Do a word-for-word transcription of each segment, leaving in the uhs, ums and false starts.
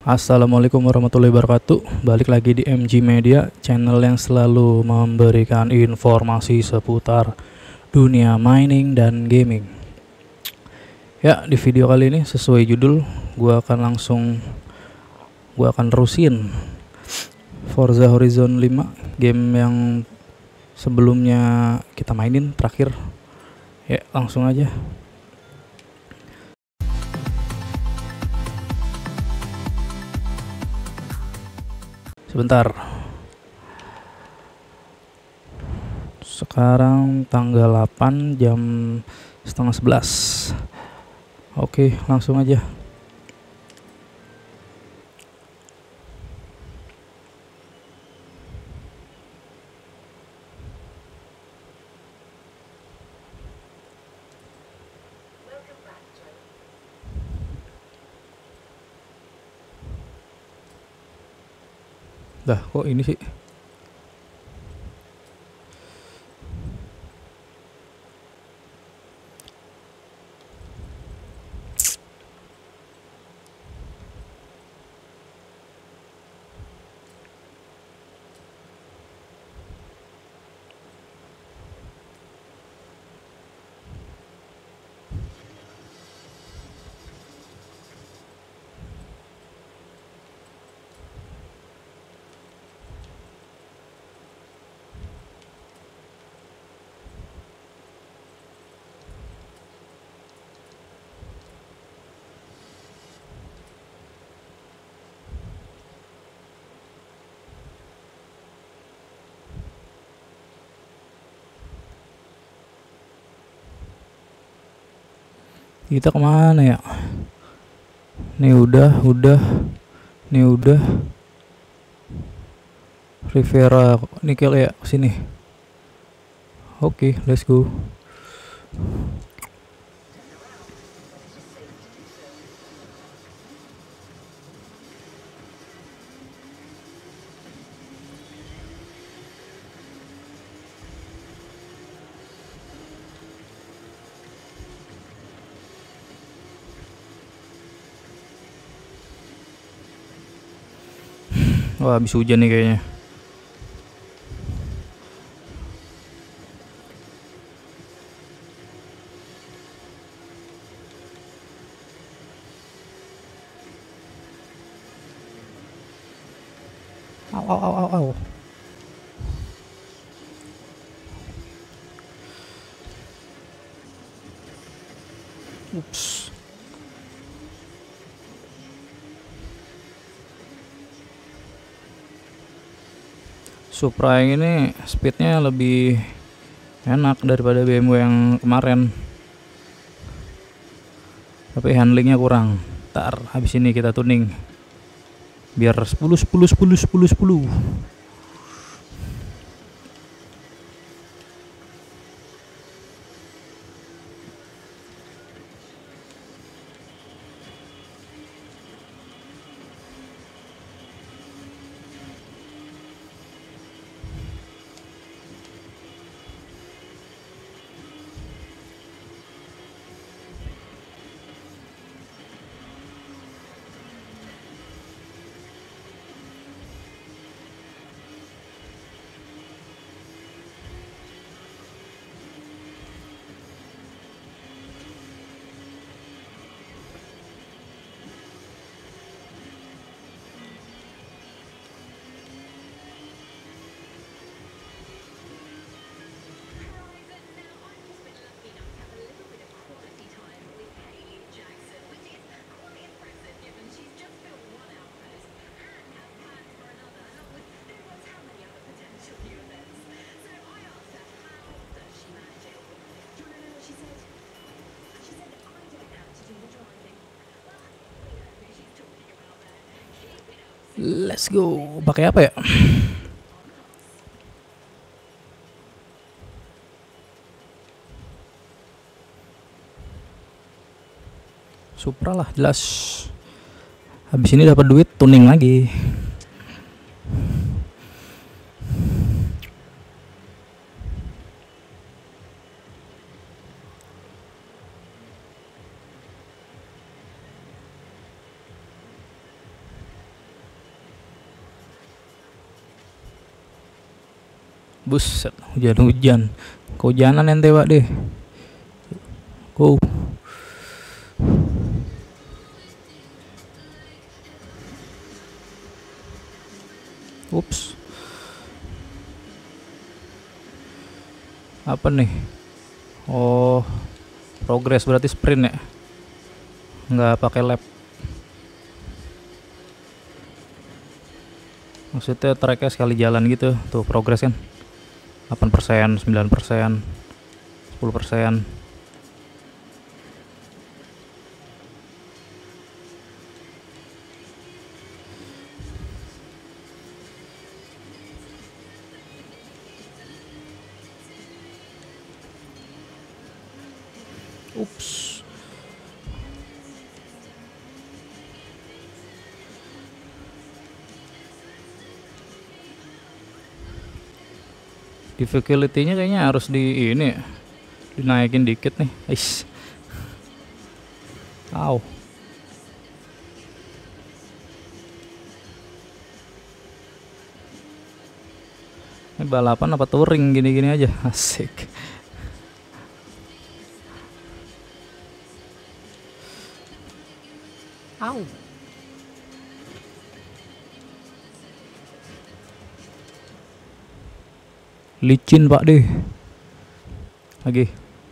Assalamualaikum warahmatullahi wabarakatuh. Balik lagi di M G Media, channel yang selalu memberikan informasi seputar dunia mining dan gaming. Ya, di video kali ini sesuai judul, gua akan langsung gua akan terusin Forza Horizon lima, game yang sebelumnya kita mainin terakhir. Ya, langsung aja. Sebentar. Sekarang tanggal delapan jam setengah sebelas. Oke, langsung aja. Dah, kok ini sih? Kita kemana ya? Nih udah, udah, nih udah. Rivera nikel ya, sini. Oke, okay, let's go. Wah, habis hujan nih kayaknya. Au au au au au. Ups. Supra yang ini speednya lebih enak daripada B M W yang kemarin, tapi handlingnya kurang. Ntar habis ini kita tuning biar sepuluh sepuluh sepuluh sepuluh sepuluh. Let's go. Pakai apa ya? Supra lah, jelas. Habis ini dapat duit, tuning lagi. Buset, hujan-hujan. Kehujanan ente Pak deh. Go. Ups. Apa nih? Oh, progress berarti sprint ya? Nggak pakai lap. Maksudnya tracknya sekali jalan gitu. Tuh progress kan delapan persen, sembilan persen, sepuluh persen. Ups. Difficulty-nya kayaknya harus di ini ya, dinaikin dikit nih. Ais. Au. Ini balapan apa touring gini-gini aja. Asik. Au. Licin Pak deh. Lagi.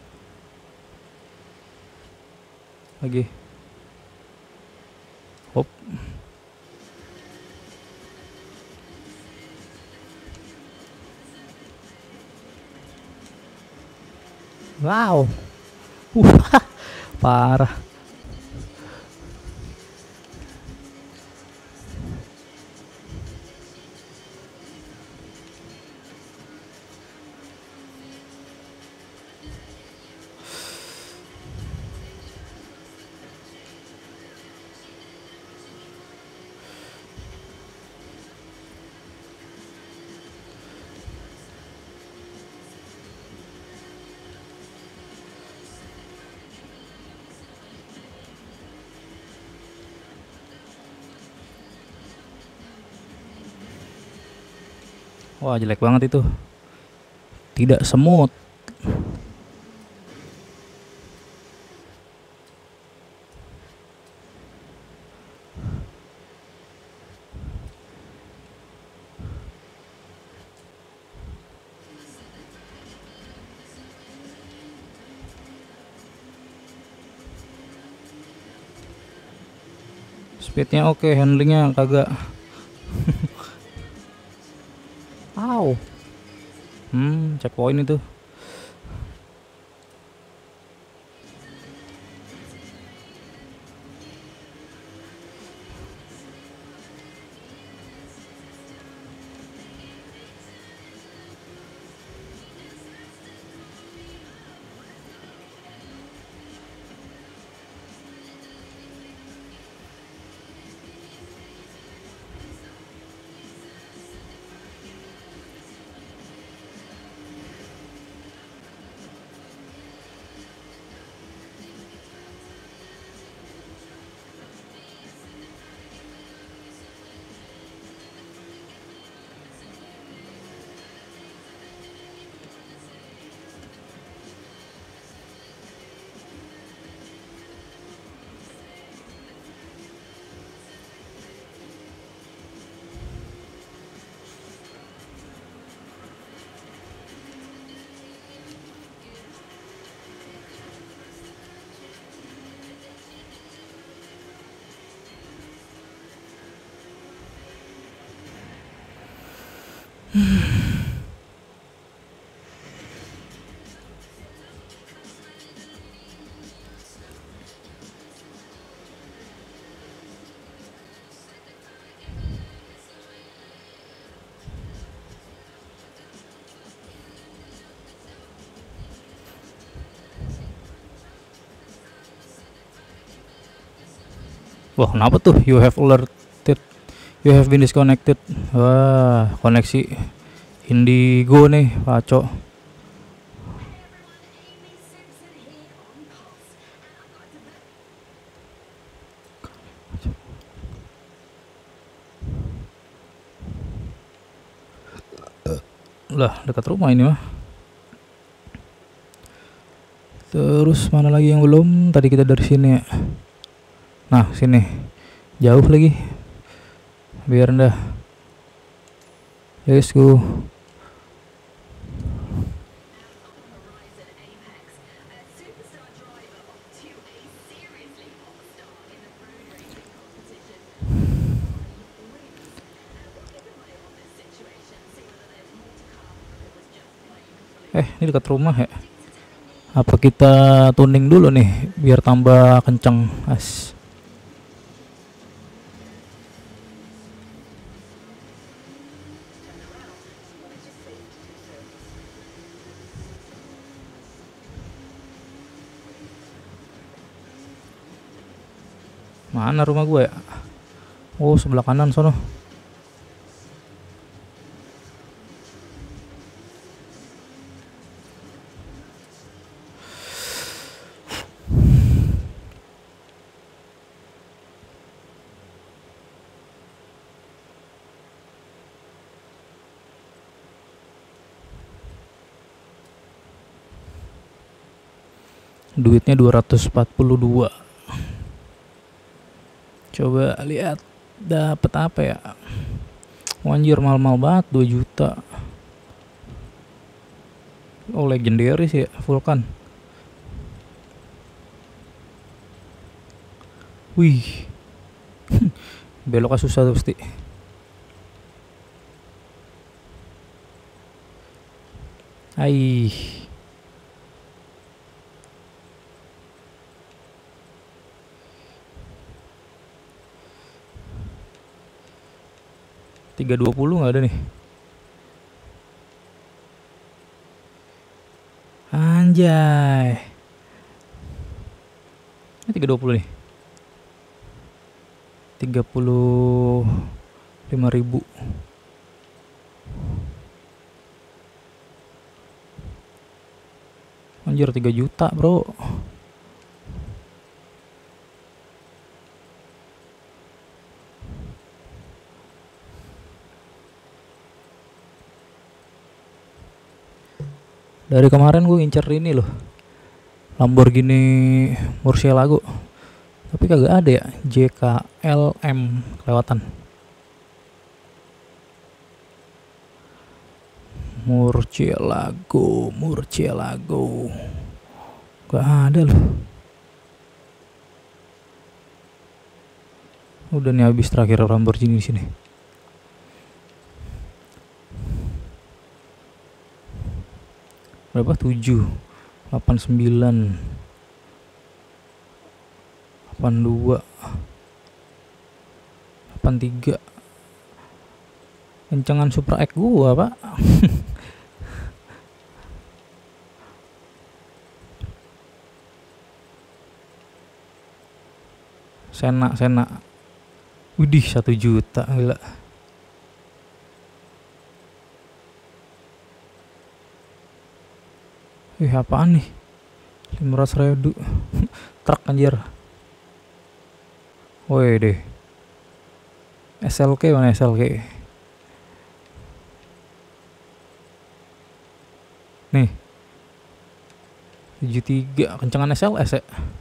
Lagi. Hop. Wow. Wah, parah. Wah, jelek banget itu. Tidak semut. Speednya oke, handlingnya kagak. Au. Hmm, checkpoint itu. Wah, kenapa tuh? You have alerted. You have been disconnected. Wah, koneksi Indigo nih, kacau. Lah, dekat rumah ini mah. Terus mana lagi yang belum? Tadi kita dari sini ya. Nah, sini. Jauh lagi. Biar dah. Let's go. Eh, ini dekat rumah ya. Apa kita tuning dulu nih biar tambah kenceng. As. Mana rumah gue ya? Oh, sebelah kanan sono. Duitnya dua ratus empat puluh dua. Coba lihat dapat apa ya? Anjir, mahal-mahal banget, dua juta. Oh, legendary sih ya, Vulkan. Wih. Beloknya susah tuh pasti. Aih. tiga dua puluh nggak ada nih. Anjay. Ini tiga dua puluh nih. tiga puluh lima ribu. Anjir, tiga juta, bro. Dari kemarin gue ngincer ini loh, Lamborghini Murcielago, tapi kagak ada ya. J K L M kelewatan. Murcielago, Murcielago, gak ada loh. Udah nih habis terakhir Lamborghini di sini. Berapa? tujuh, delapan sembilan, delapan dua, delapan tiga. Kencengan Supra X gua, Pak. Sena, Sena. Widih, satu juta, gila. Ih, apaan nih? lima ratus ribu. Truk anjir. Woi deh. S L K mana S L K? Nih. tujuh tiga, kencengan S L S ya.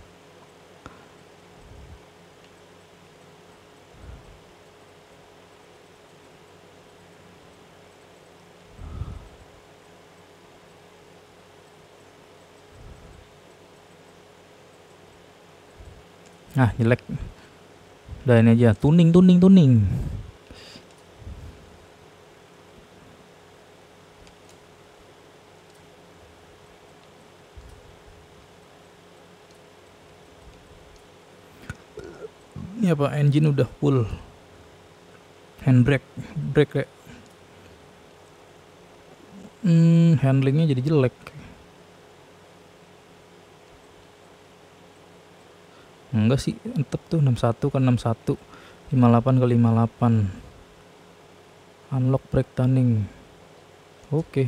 Nah, jelek. Udah ini aja, tuning tuning tuning. Ini apa, engine udah full. Handbrake, brake ya. Hmm, handlingnya jadi jelek. Enggak sih, tetep tuh enam puluh satu ke enam puluh satu, lima puluh delapan ke lima puluh delapan. Unlock brake tuning. Oke.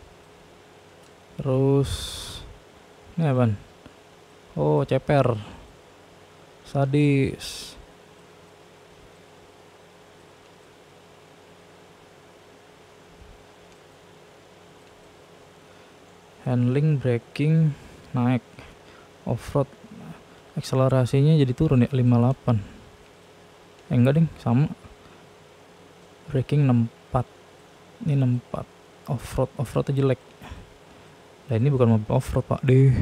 Terus ini apaan? Oh, ceper. Sadis. handling, braking naik, off-road akselerasinya jadi turun ya lima puluh delapan. Eh enggak ding, sama. Braking enam puluh empat, ini enam puluh empat. Off-road, off-road jelek. Nah ini bukan mobil off-road pak deh.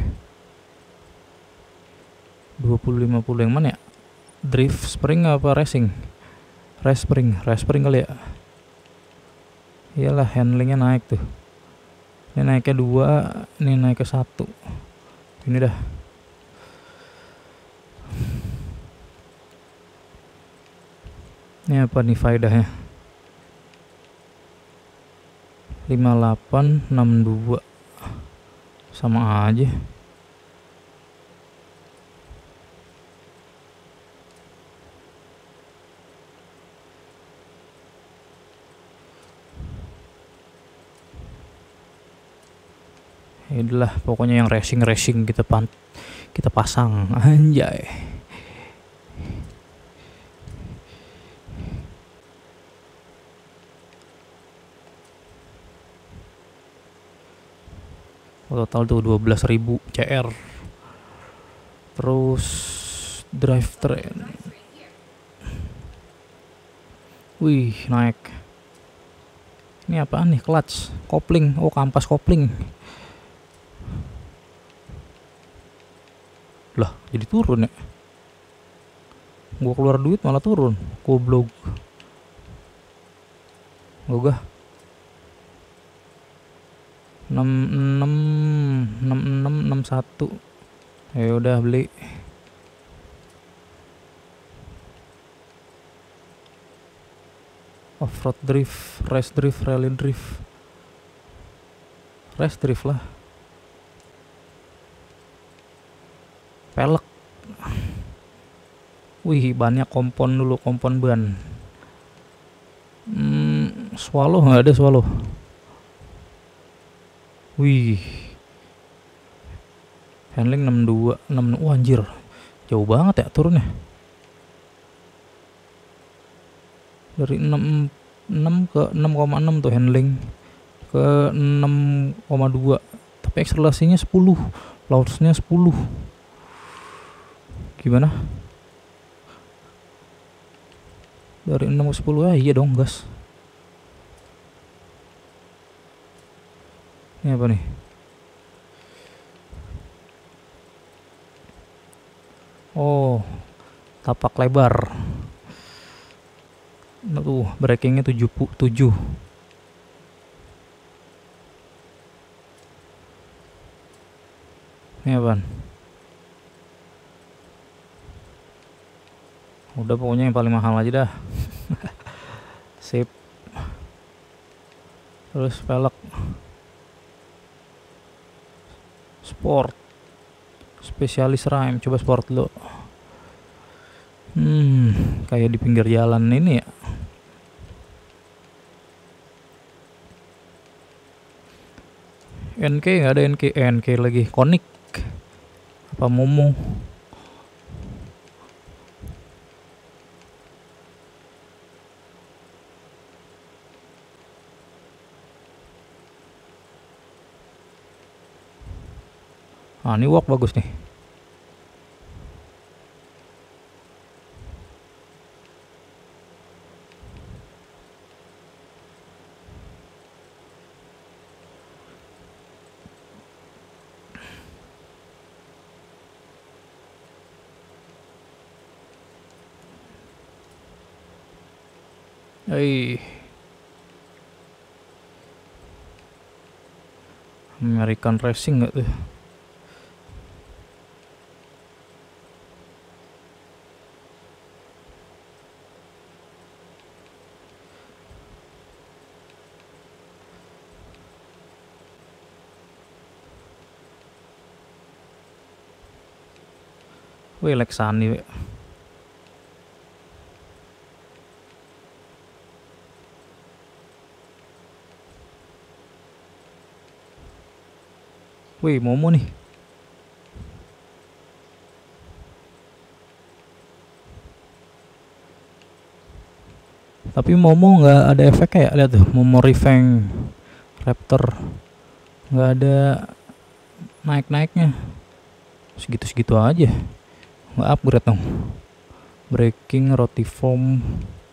Dua puluh lima puluh yang mana ya? Drift spring apa racing? Race spring, race spring kali ya. Iyalah, handlingnya naik tuh. Ini naiknya dua, ini naik ke satu. Ini dah. Ini apa nih faedahnya? lima puluh delapan, enam puluh dua. Sama aja. Inilah pokoknya yang racing-racing kita pan kita pasang anjay. Total tuh dua belas ribu C R. Terus drivetrain. Wih, naik. Ini apaan nih? Clutch, kopling. Oh, kampas kopling. Lah, jadi turun ya. Gua keluar duit malah turun. Goblok. Gogah. enam enam enam enam enam satu. Ya udah beli. Off-road drift, race drift, rally drift. Race drift lah. Pelek. Wih, banyak kompon dulu, kompon ban. Hmm, swallow nggak ada swallow. Wih, handling enam puluh dua, enam puluh enam. Wah anjir, jauh banget ya turunnya. Dari enam puluh enam ke enam koma enam tuh handling, ke enam koma dua. Tapi akselerasinya sepuluh, loadsnya sepuluh. Gimana? Dari enam ke sepuluh ya, iya dong gas. Ini apa nih? Oh, tapak lebar. Nah, tuh brakingnya tujuh puluh tujuh. Ini apa? Udah pokoknya yang paling mahal aja dah. Sip. Terus pelek sport, spesialis rime. Coba sport lo. Hmm, kayak di pinggir jalan ini ya. N K nggak ada. N K, N K lagi. Konik apa Momo? Ah, ini walk bagus nih. Hey, American Racing nggak tuh? Wih, Lexani. Wih. Wih, Momo nih. Tapi Momo nggak ada efeknya ya, lihat tuh. Momo Revenge Raptor nggak ada naik-naiknya segitu-segitu aja, nggak upgrade dong. Breaking, rotiform,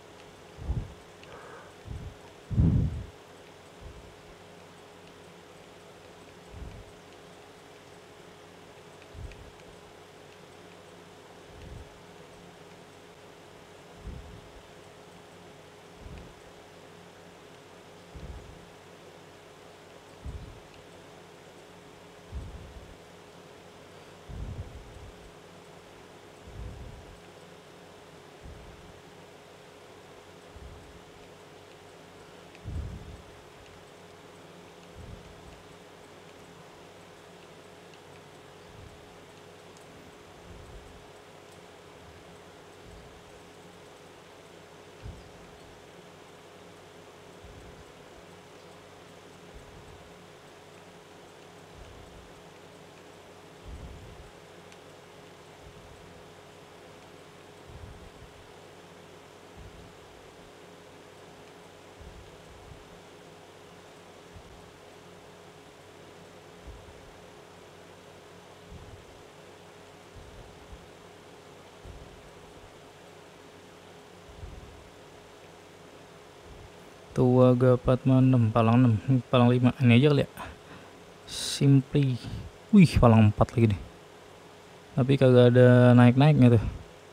Tuaga empat puluh enam, palang enam, palang lima. Ini aja kali ya. Simply. Wih, palang empat lagi nih. Tapi kagak ada naik-naiknya tuh.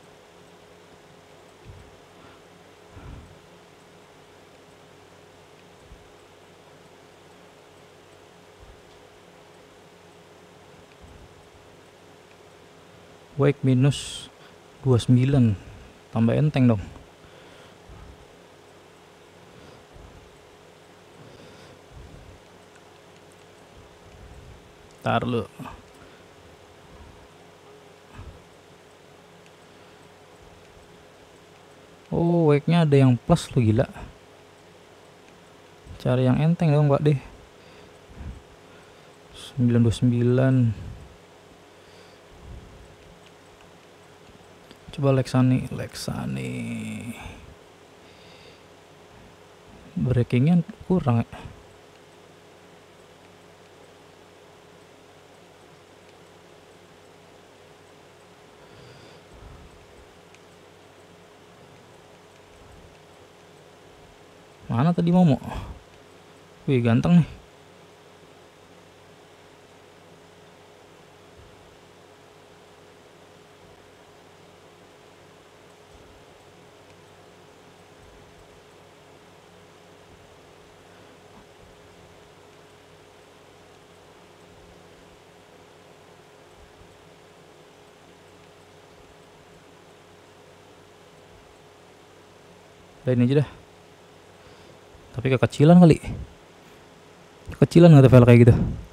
Wake minus dua puluh sembilan. Tambah enteng dong. Ntar lu. Oh, wake-nya ada yang plus lo, gila. Cari yang enteng dong, Pak deh. sembilan dua sembilan. Coba Lexani, Lexani. Breakingnya kurang ya. Mana tadi Momo? Wih, ganteng nih. Udah ini aja dah. Tapi kekecilan kali. Kekecilan nggak file kayak gitu.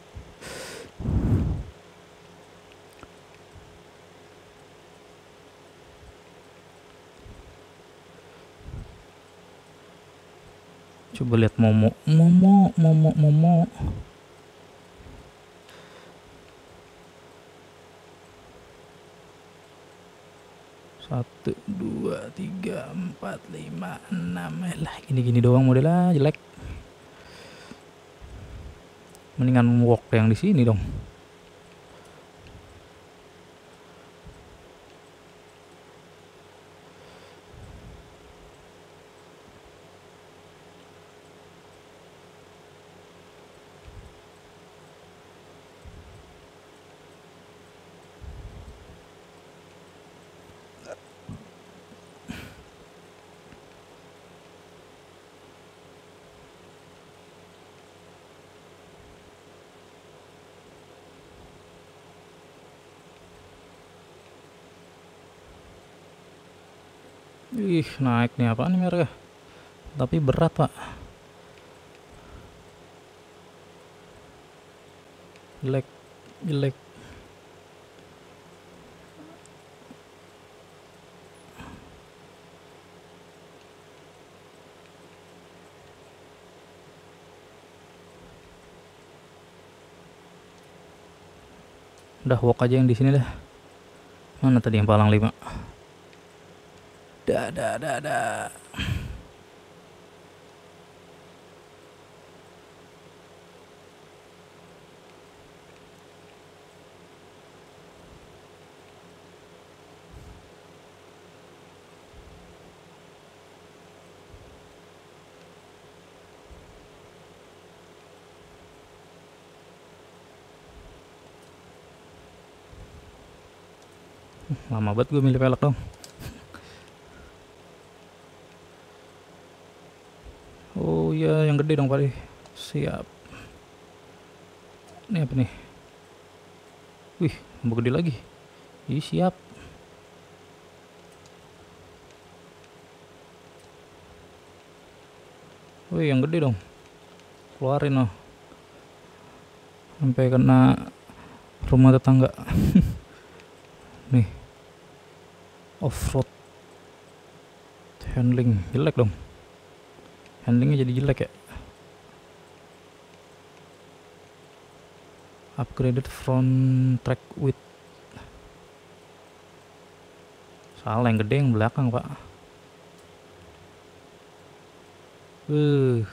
Coba lihat Momo, Momo, Momo, Momo. Satu, dua, tiga, empat, lima, enam. Eh lah, gini-gini doang modelnya jelek. Mendingan walk yang di sini dong. Ih, naik nih, apaan nih mereka? Tapi berat, Pak. Jelek, jelek. Udah walk aja yang di sini dah. Mana tadi yang palang lima? Dah, dah, dah, dah. Lama banget gue milih pelek dong. Oh iya, yang gede dong Pak. Siap. Ini apa nih? Wih, mau gede lagi. Ih, siap. Wih, yang gede dong. Keluarin loh. Sampai kena rumah tetangga. Nih. Off-road handling jelek dong. Handlingnya jadi jelek ya. Upgraded front track width. Salah, yang gede yang belakang Pak. Uh.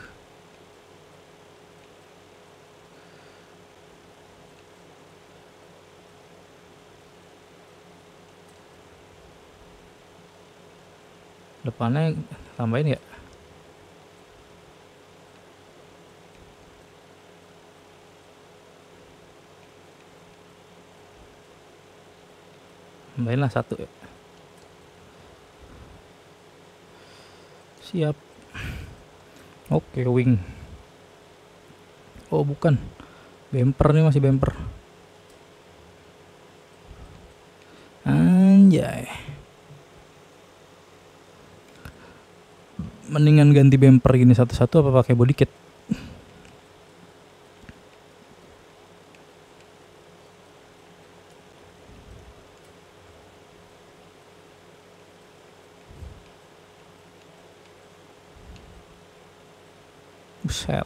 Depannya tambahin ya. Tambahin lah satu ya. Siap. Oke, wing. Oh bukan, bumper nih, masih bumper. Anjay. Mendingan ganti bumper gini satu-satu apa pakai body kit? Buset.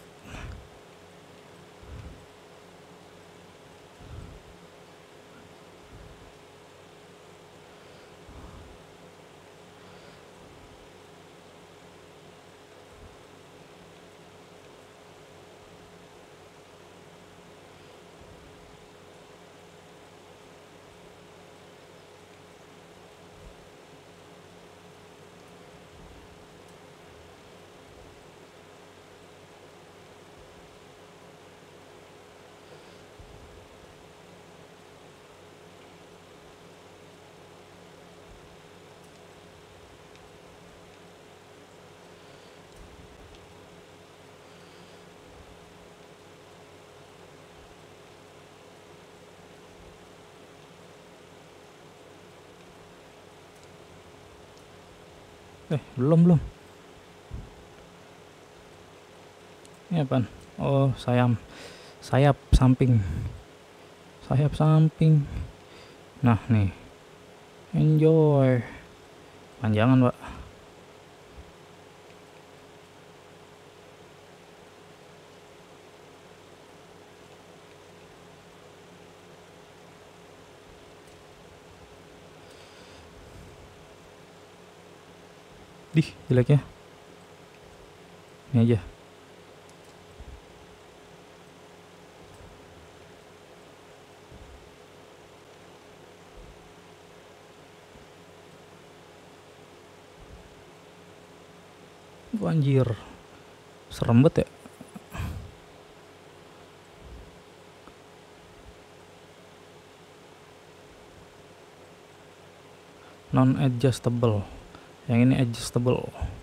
Eh, belum belum. Ini apaan? Oh, sayap. Sayap samping. Sayap samping. Nah, nih. Enjoy. Panjangan, Pak. Dih, jeleknya. Ini aja. Wah, anjir. Serem banget ya. Non adjustable. Yang ini adjustable.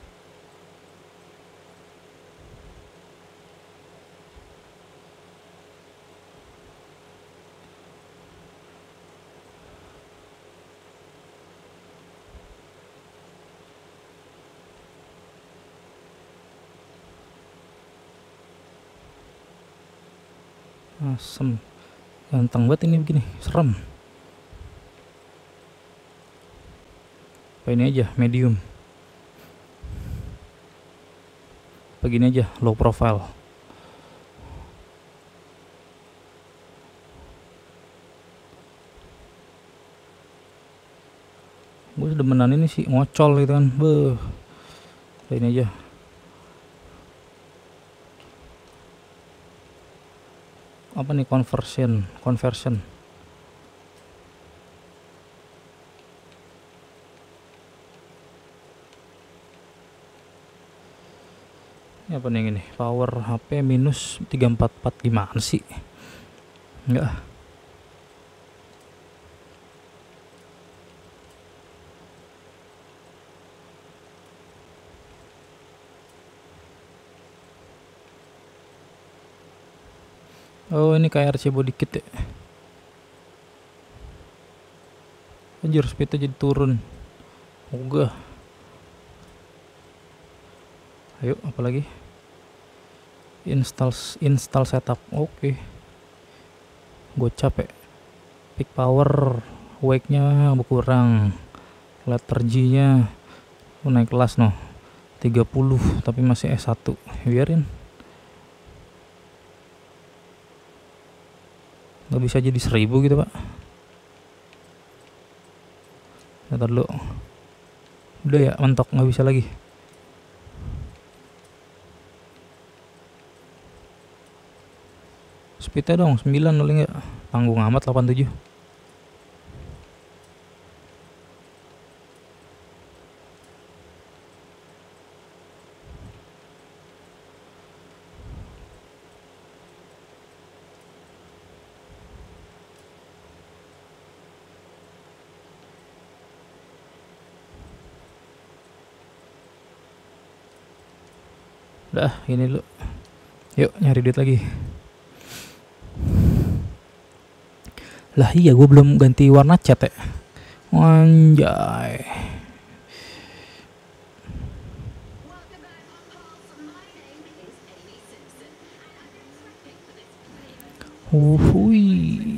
Asem. Ganteng banget ini begini, serem. Apa ini aja, medium. Begini aja, low profile. Gue demenan ini sih, ngocol gitu kan. Beuh. Ini aja. Apa nih, conversion, conversion. Ini apa nih ini? Power H P minus tiga empat empat, gimana sih? Enggak. Oh ini kayak R C body kit ya. Anjir speednya jadi turun. Ogah. Ayo apalagi. Install install setup. Oke. Okay. Gue capek. Peak power, wake nya berkurang. Lethargy-nya oh, naik kelas noh. tiga puluh tapi masih S satu. Biarin. Gak bisa jadi seribu gitu pak. Ntar dulu. Udah ya mentok nggak bisa lagi. Speednya dong sembilan boleh nggak? Tanggung amat delapan puluh tujuh. Udah ini dulu. Yuk nyari duit lagi. Lah iya gue belum ganti warna cat ya. Anjay. Uhui.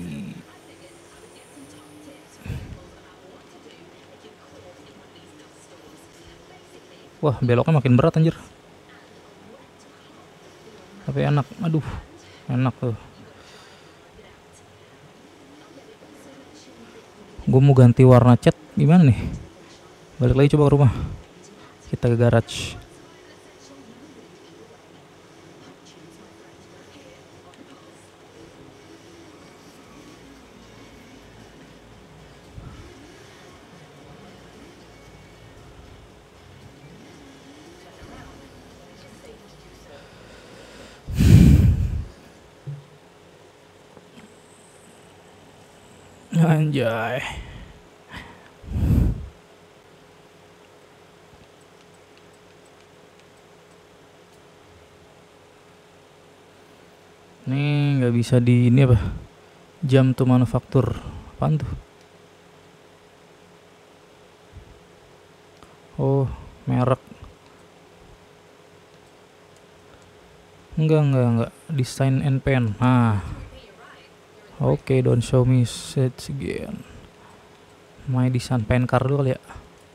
Wah beloknya makin berat anjir. Tapi enak. Aduh enak tuh. Gue mau ganti warna cat gimana nih? Balik lagi coba ke rumah. Kita ke garage. Anjay. Nih nggak bisa di ini apa? Jam to manufaktur. Apaan tuh? Oh, merek. Enggak, enggak, enggak. Design and pen. Nah. Oke, okay, don't show me sets again. My design pen card dulu kali ya.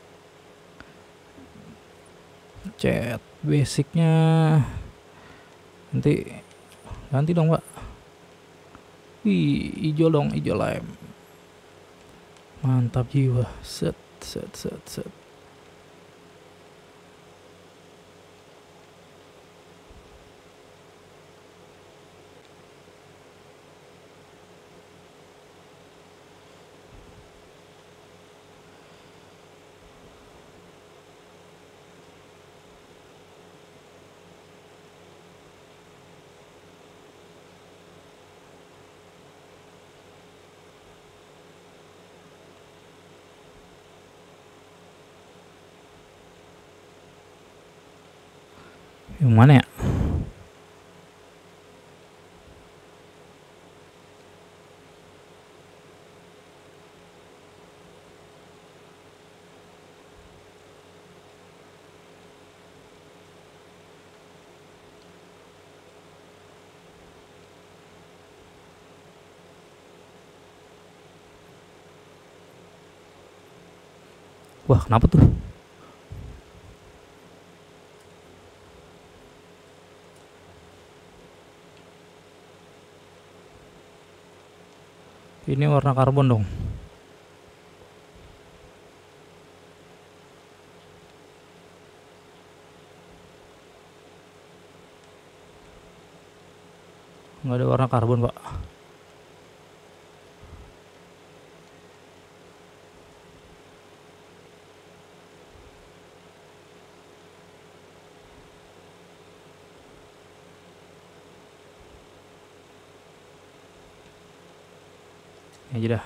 Cat basicnya nanti ganti dong pak. Wih hijau dong, hijau lem. Mantap jiwa. Set set set set. Yang mana ya? Wah kenapa tuh? Ini warna karbon dong. Nggak ada warna karbon pak. Ini aja dah.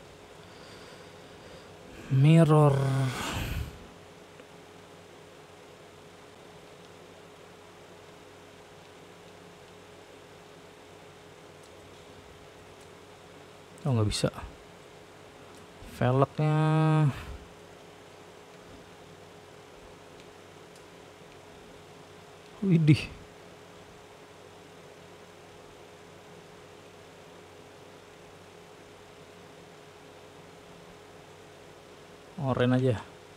Mirror. Oh nggak bisa. Velgnya widih. Oren aja.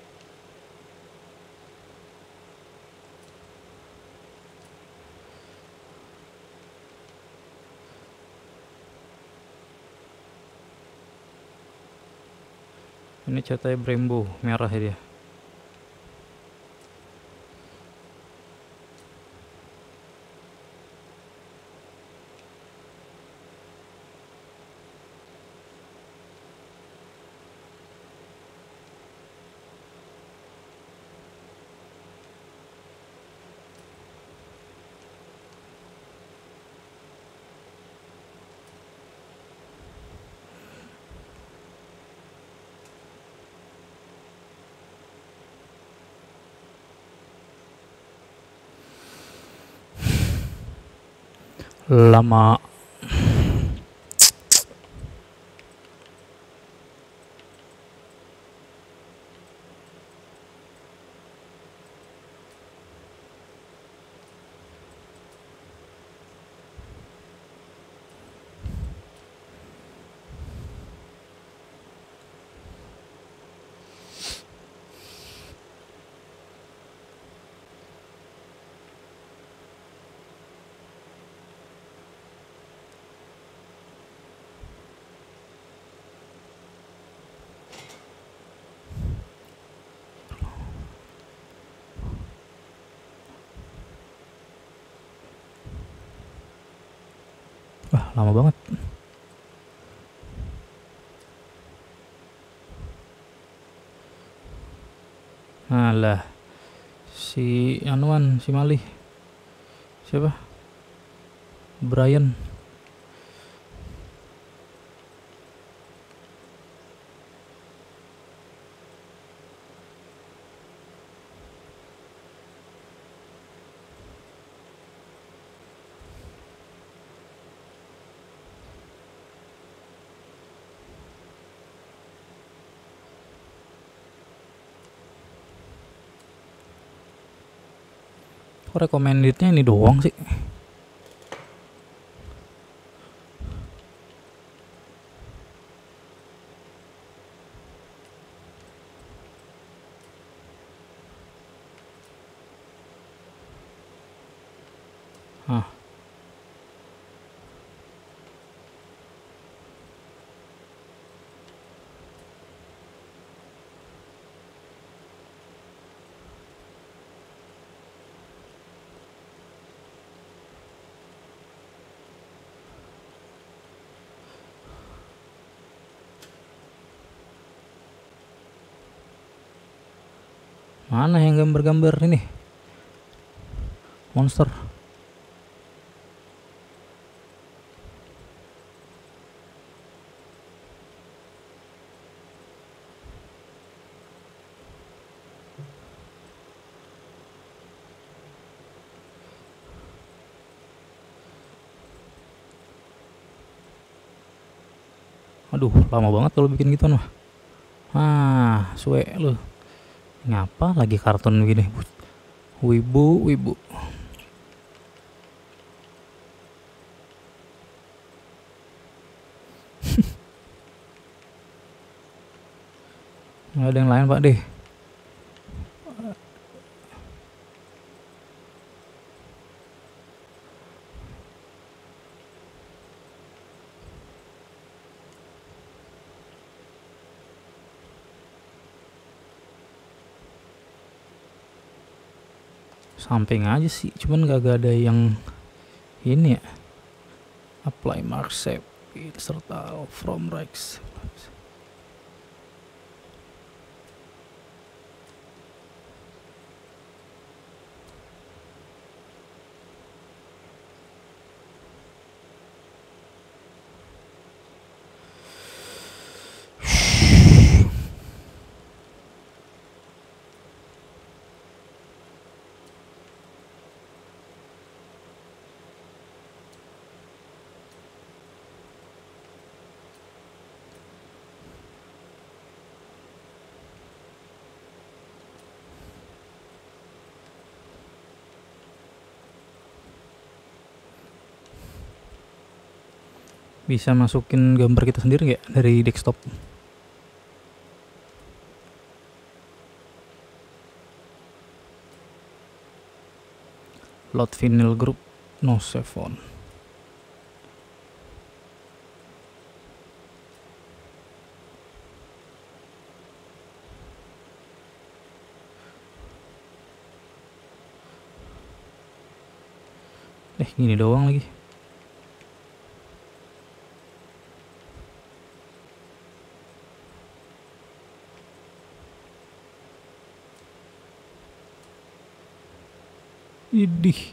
Ini catanya Brembo, merah ya dia. Lama. Wah, lama banget. Alah, si anuan, si Malih. Siapa? Brian. Kok recommendednya ini doang sih? Hah. Mana yang gambar-gambar ini? Monster. Aduh, lama banget kalau bikin gitu mah. Ah, suwe lu. Ngapa lagi kartun begini? Wibu, wibu. Nggak ada yang lain pak deh. Samping aja sih, cuman gak ada yang ini ya. Apply mark shape serta from Rex. Bisa masukin gambar kita sendiri nggak dari desktop? Load vinyl group, no save on. Eh, gini doang lagi. Idih.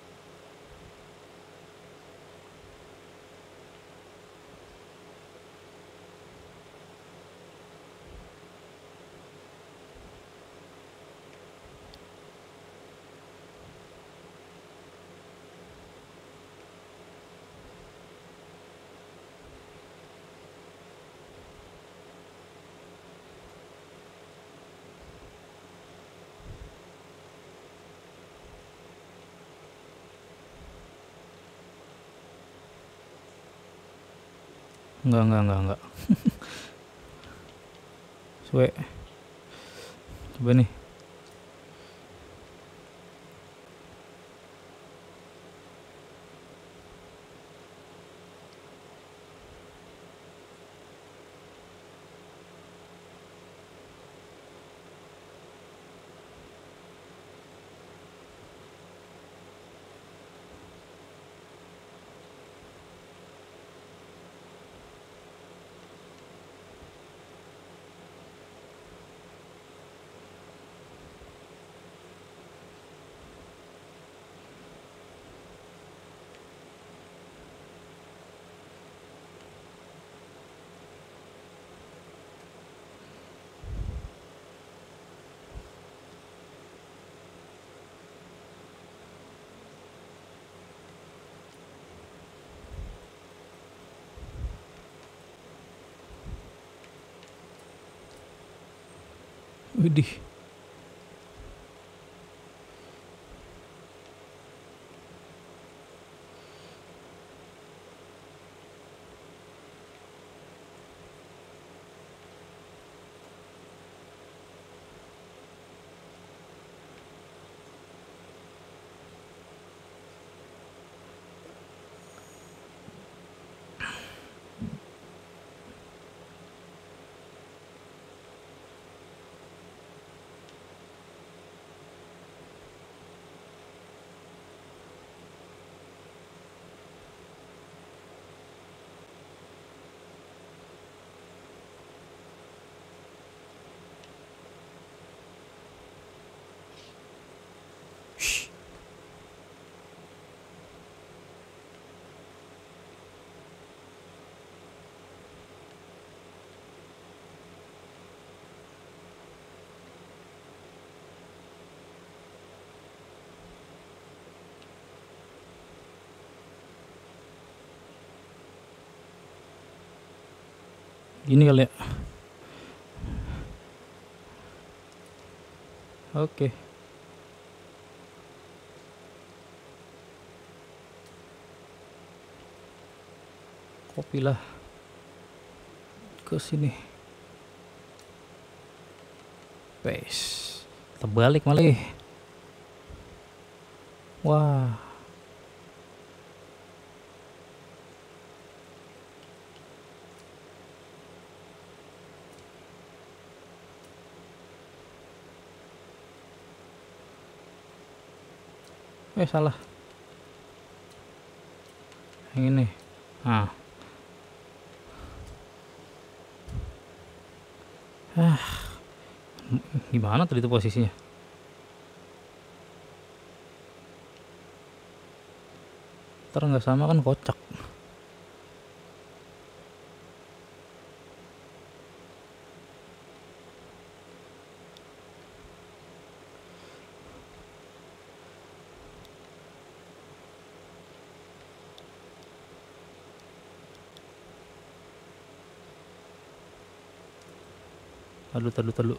Enggak, enggak, enggak, enggak. Suwe. Coba nih. Widih. Shh. Gini kali ya. Oke. Kopilah ke sini. Paste. Terbalik malah. Wah. Eh, salah. Yang ini. Nah. Ah. Gimana tadi itu posisinya? Ntar nggak sama kan kocak. Talu, talu, talu.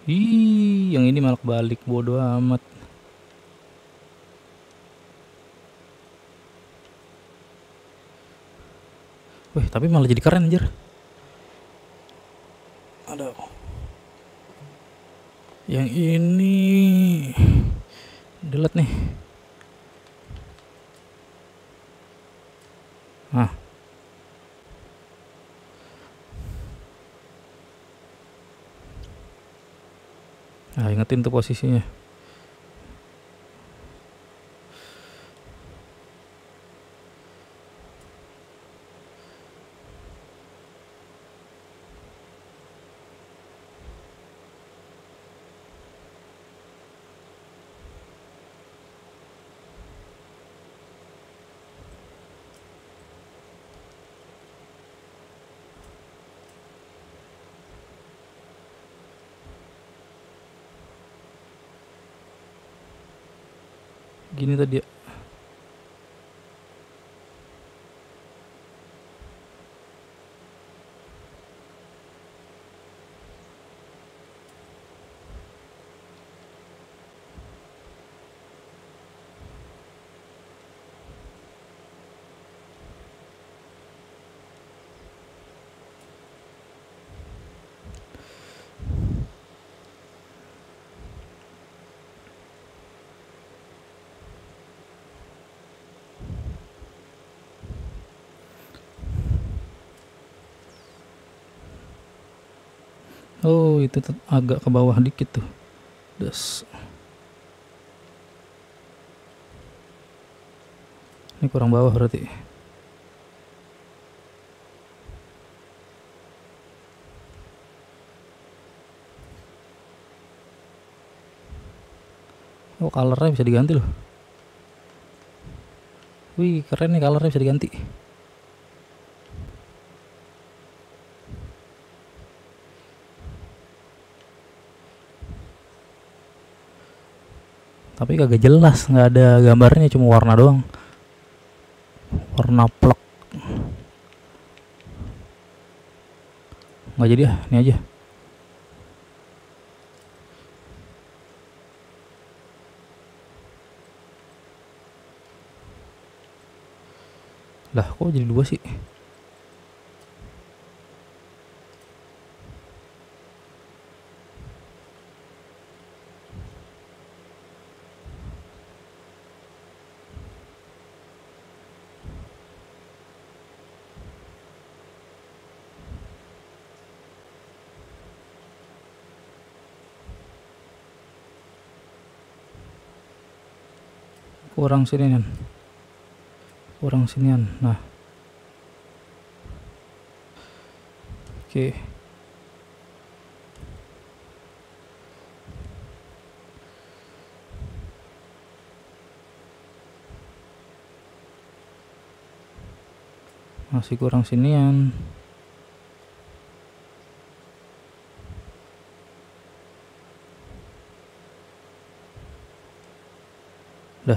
Ih, yang ini malah balik, bodoh amat. Wih, tapi malah jadi keren anjir. Aduh. Yang ini delete nih. Ah. Nah, ingetin tuh posisinya. Gini tadi ya. Oh, itu agak ke bawah dikit tuh. Des. Ini kurang bawah berarti. Oh, colornya bisa diganti loh. Wih, keren nih, colornya bisa diganti. Tapi kagak jelas, nggak ada gambarnya, cuma warna doang. Warna plek. Nggak jadi ah, ini aja. Lah, kok jadi dua sih? Kurang sinian. Kurang sinian. Nah. Oke. Masih kurang sinian. Dah.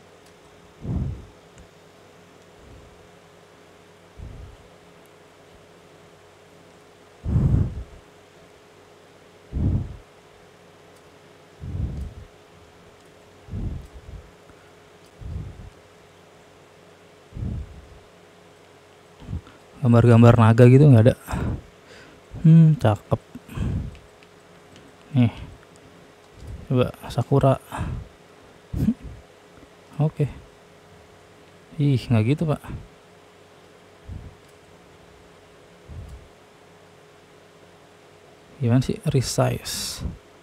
Gambar-gambar naga gitu nggak ada. Hmm, cakep. Nih. Coba Sakura. Oke. Ih, nggak gitu, Pak. Gimana sih resize?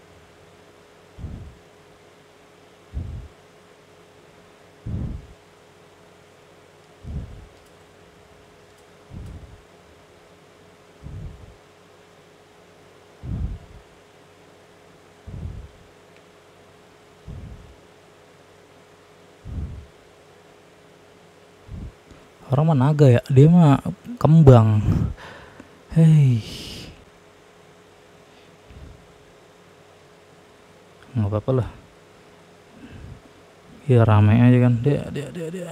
Orang mah naga ya, dia mah kembang. Hei, nggak apa-apa lah. Ya rame aja kan. Dia, dia, dia, dia.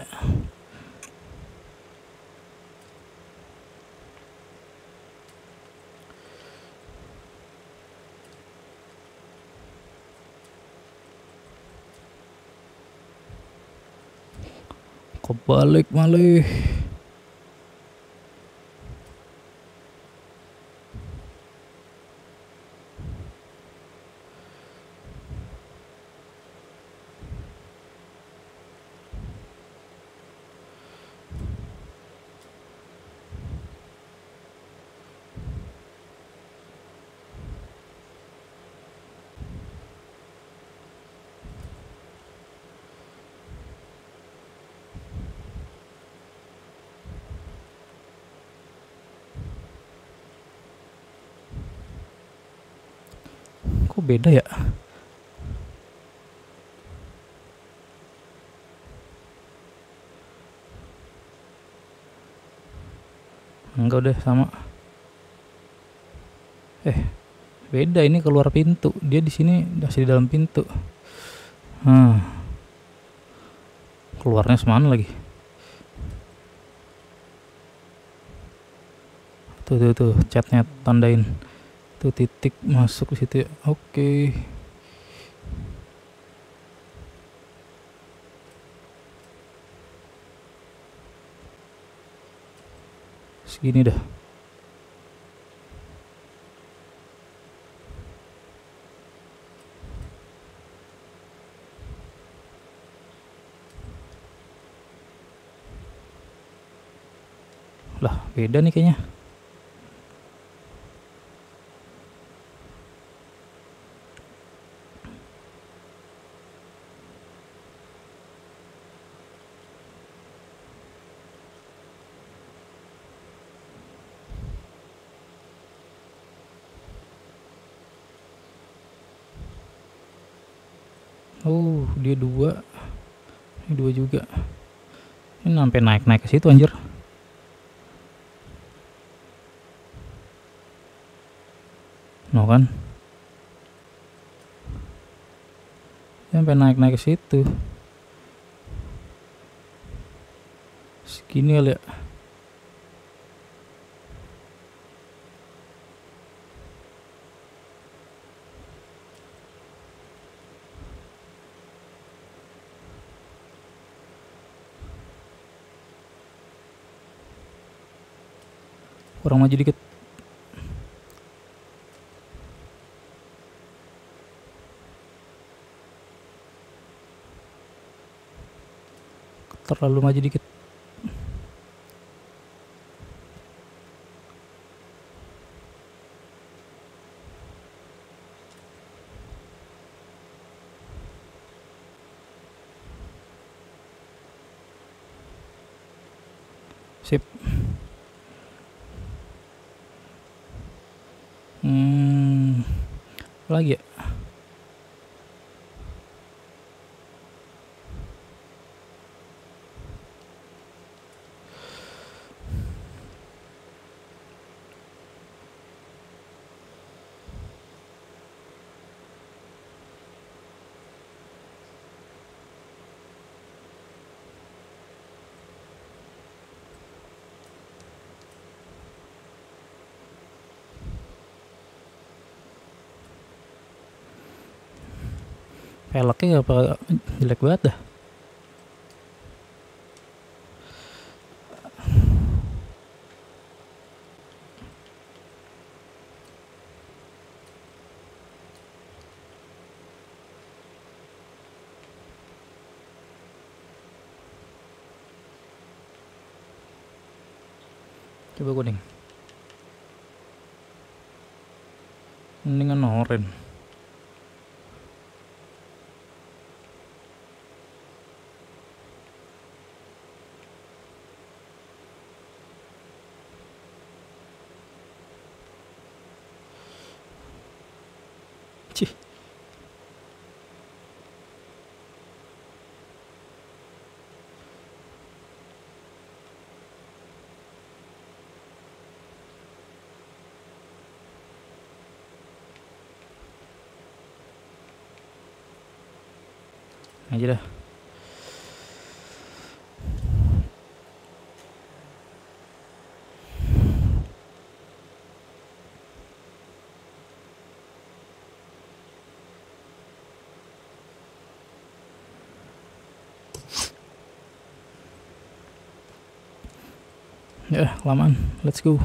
Kebalik malih. Kok beda ya? Enggak, udah sama. Eh, beda, ini keluar pintu. Dia di sini masih di dalam pintu. Hmm. Keluarnya semana lagi? Tuh tuh tuh, chatnya tandain. Tuh titik masuk ke situ ya. Oke. Segini dah. Lah, beda nih kayaknya. Oh, dia dua. Ini dua juga. Ini sampai naik-naik ke situ anjir. No kan? Sampai naik-naik ke situ. Segini kali ya. Kurang maju dikit. Terlalu maju dikit. Sip. Hmm, apa lagi ya? Peleknya apa jelek banget dah. Coba kuning. Mendingan oren. Cih. Aja dah. Ya, kelamaan. Let's go.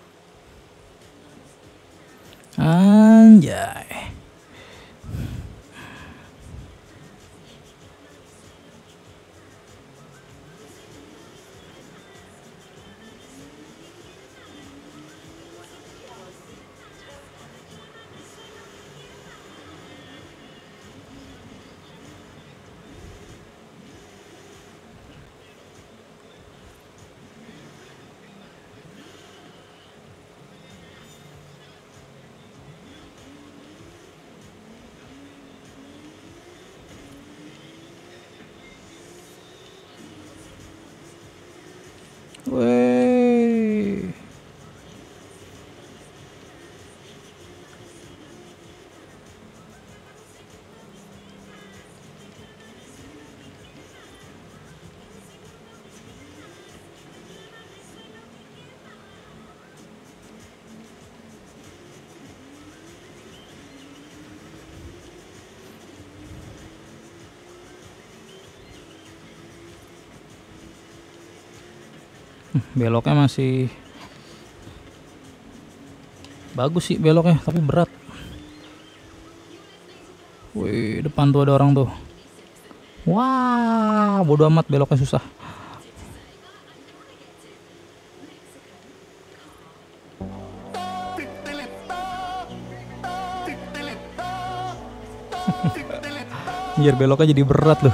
Anjay. Wey. Beloknya masih bagus sih beloknya, tapi berat. Wih, depan tuh ada orang tuh. Wah, bodo amat, beloknya susah. Anjir, beloknya jadi berat loh.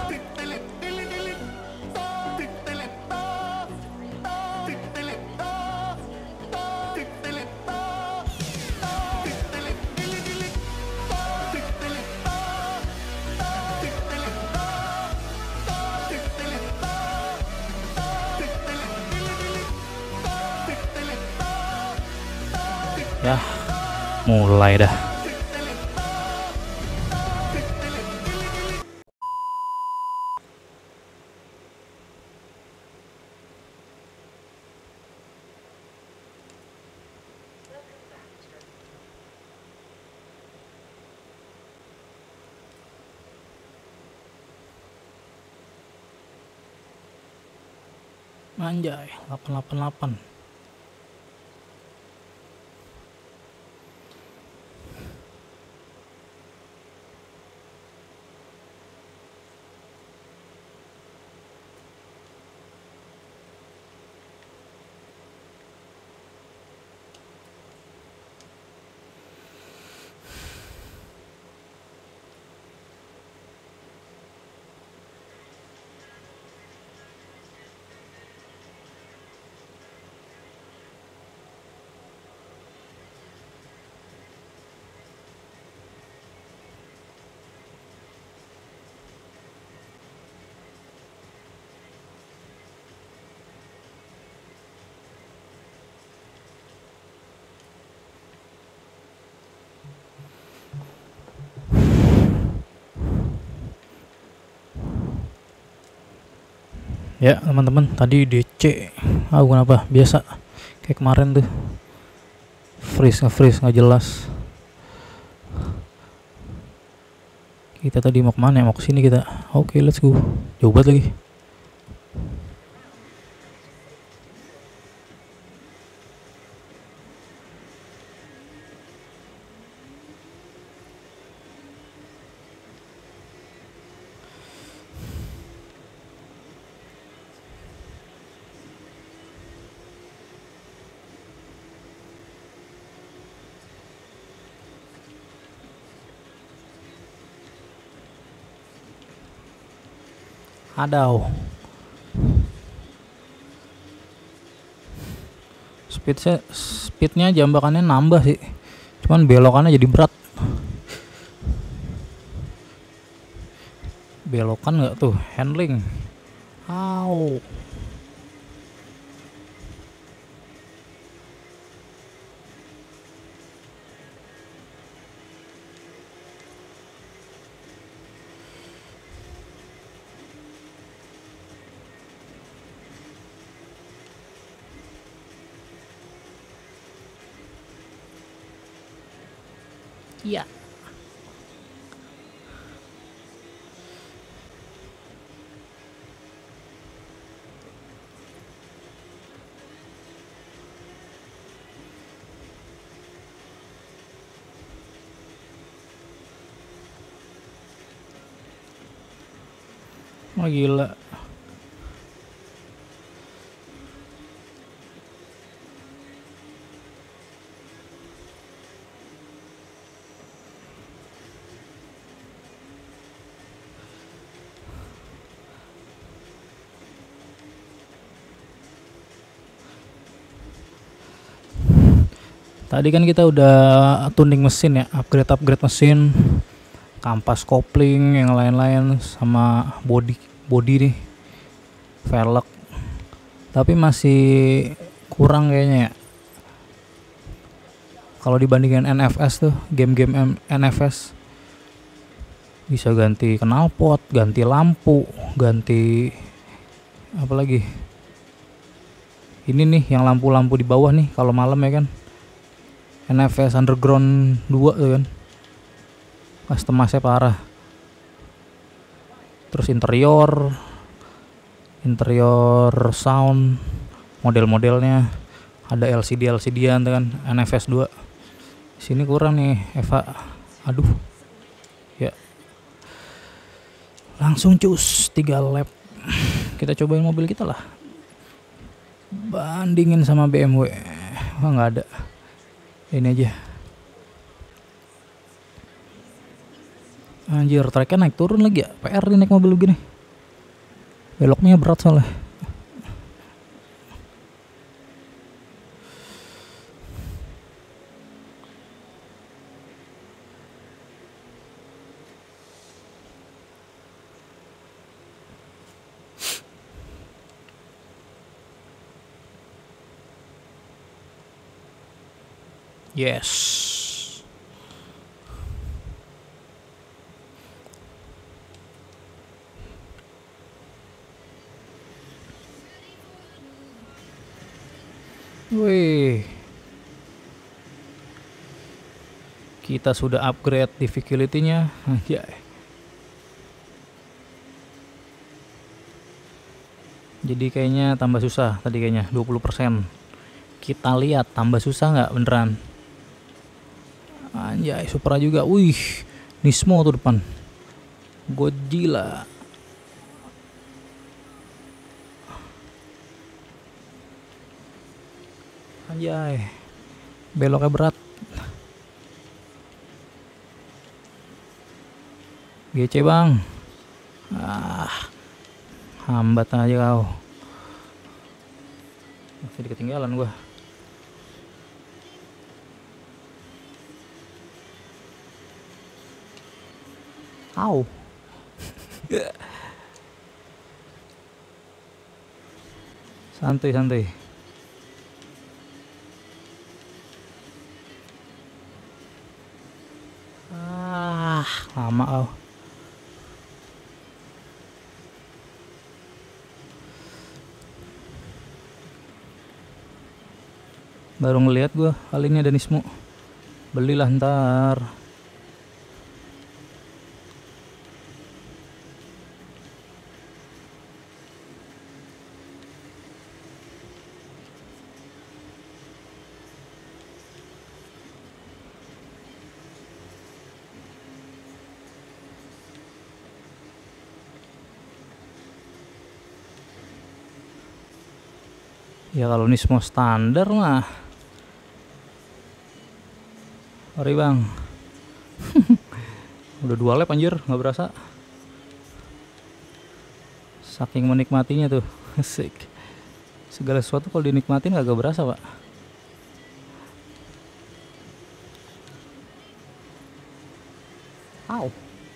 Ya, mulai dah. Anjay, delapan delapan delapan. Ya teman-teman, tadi D C. Ah, kenapa? Biasa kayak kemarin tuh. Freeze, nge-freeze nggak jelas. Kita tadi mau kemana ya? Mau kesini kita. Oke, okay, let's go. Jauh banget lagi. Adau. Speednya, speednya jambakannya nambah sih. Cuman belokannya jadi berat. Belokan nggak tuh? Handling. Au. Iya. Wah gila. Tadi kan kita udah tuning mesin ya, upgrade-upgrade mesin, kampas kopling, yang lain-lain, sama body body nih, velg. Tapi masih kurang kayaknya ya. Kalau dibandingin N F S tuh, game-game N F S bisa ganti knalpot, ganti lampu, ganti apa lagi? Ini nih yang lampu-lampu di bawah nih kalau malam ya kan. N F S Underground dua tuh kan, customized parah. Terus interior interior sound, model-modelnya ada L C D L C D-an tuh kan, N F S dua. Sini kurang nih Eva. Aduh ya, langsung cus tiga lap. Kita cobain mobil kita lah, bandingin sama B M W. Wah nggak ada. Ini aja. Anjir, treknya naik turun lagi ya. P R nih naik mobil begini. Beloknya berat soalnya. Yes. Wih. Kita sudah upgrade difficulty-nya. Ya. Jadi kayaknya tambah susah tadi kayaknya dua puluh persen. Kita lihat tambah susah nggak beneran. Anjay, Supra juga. Wih, Nismo tuh depan. Godzilla. Anjay, beloknya berat. G C bang. Ah, hambat aja kau. Masih ketinggalan gua. Au. Santai santai. Ah, lama kau. Baru ngeliat gua kali ini ada Nismo. Belilah ntar. Ya kalau Nismo standar mah. Mari bang. Udah dua lap anjir, nggak berasa. Saking menikmatinya tuh. Asik. Segala sesuatu kalau dinikmatin gak berasa pak. Au.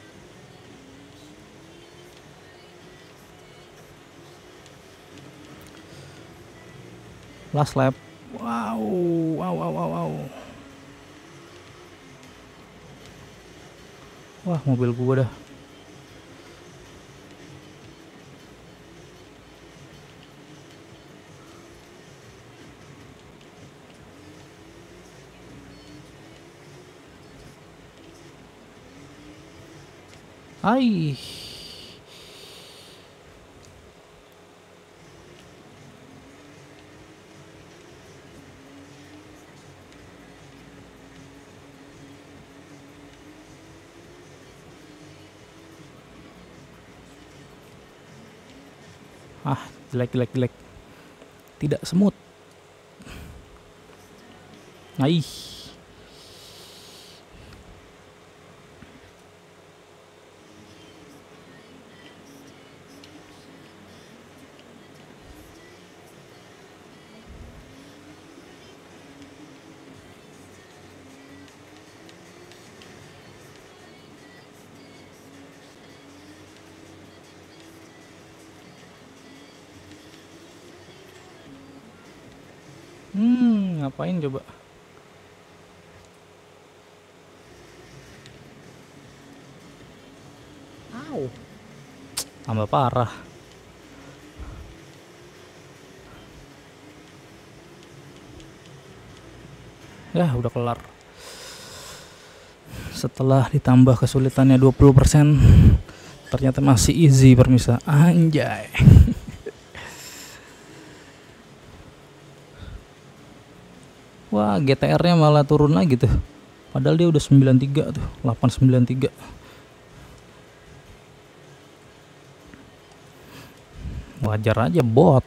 Last lap. Wow, wow, wow, wow, wow. Wah, mobil gua dah. Hai. Ah, jelek jelek jelek. Tidak semut. Naih. Hmm, ngapain coba? Au. Tambah parah. Ya, udah kelar. Setelah ditambah kesulitannya dua puluh persen, ternyata masih easy permisa. Anjay. Wah, G T R-nya malah turun lagi tuh. Padahal dia udah sembilan puluh tiga tuh, delapan sembilan tiga. Wajar aja bot.